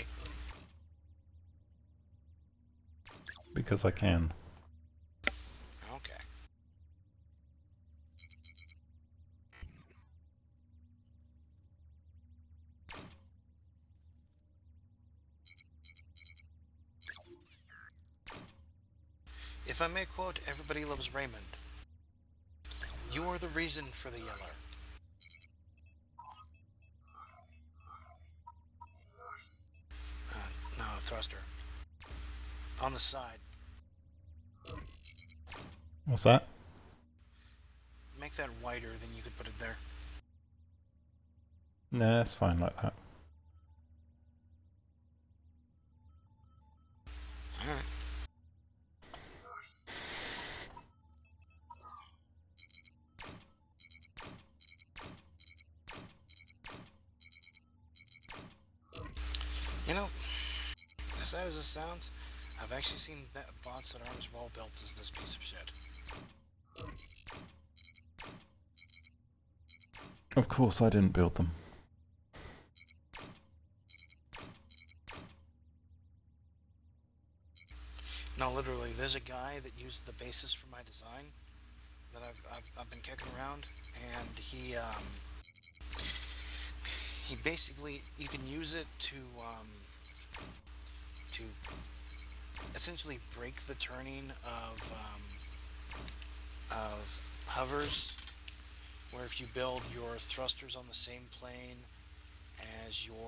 Because I can. Okay. If I may quote Everybody Loves Raymond, you are the reason for the yeller. No, thruster. On the side. What's that? Make that wider than you could put it there. Nah, it's fine like that. Alright. You know, as sad as it sounds, I've actually seen bots that aren't as well built as this piece of shit. Of course I didn't build them. No, literally, there's a guy that used the basis for my design that I've been kicking around, and he basically, you can use it to essentially break the turning of hovers, where if you build your thrusters on the same plane as your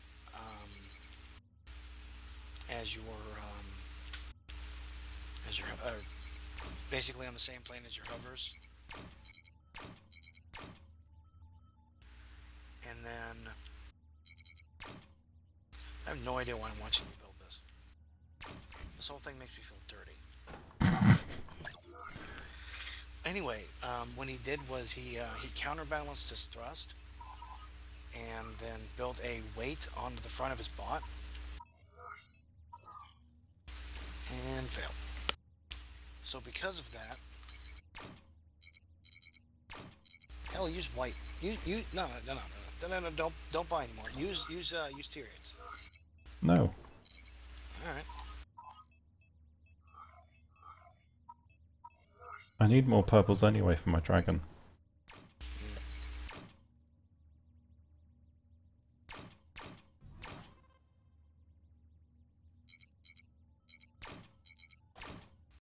basically on the same plane as your hovers, and then I have no idea why I'm watching you build this. This whole thing makes me feel dirty. Anyway, what he did was he counterbalanced his thrust and then built a weight onto the front of his bot and failed. So because of that, hell, use white. No, don't buy anymore. Use Tyrians. No. All right. I need more purples anyway for my dragon.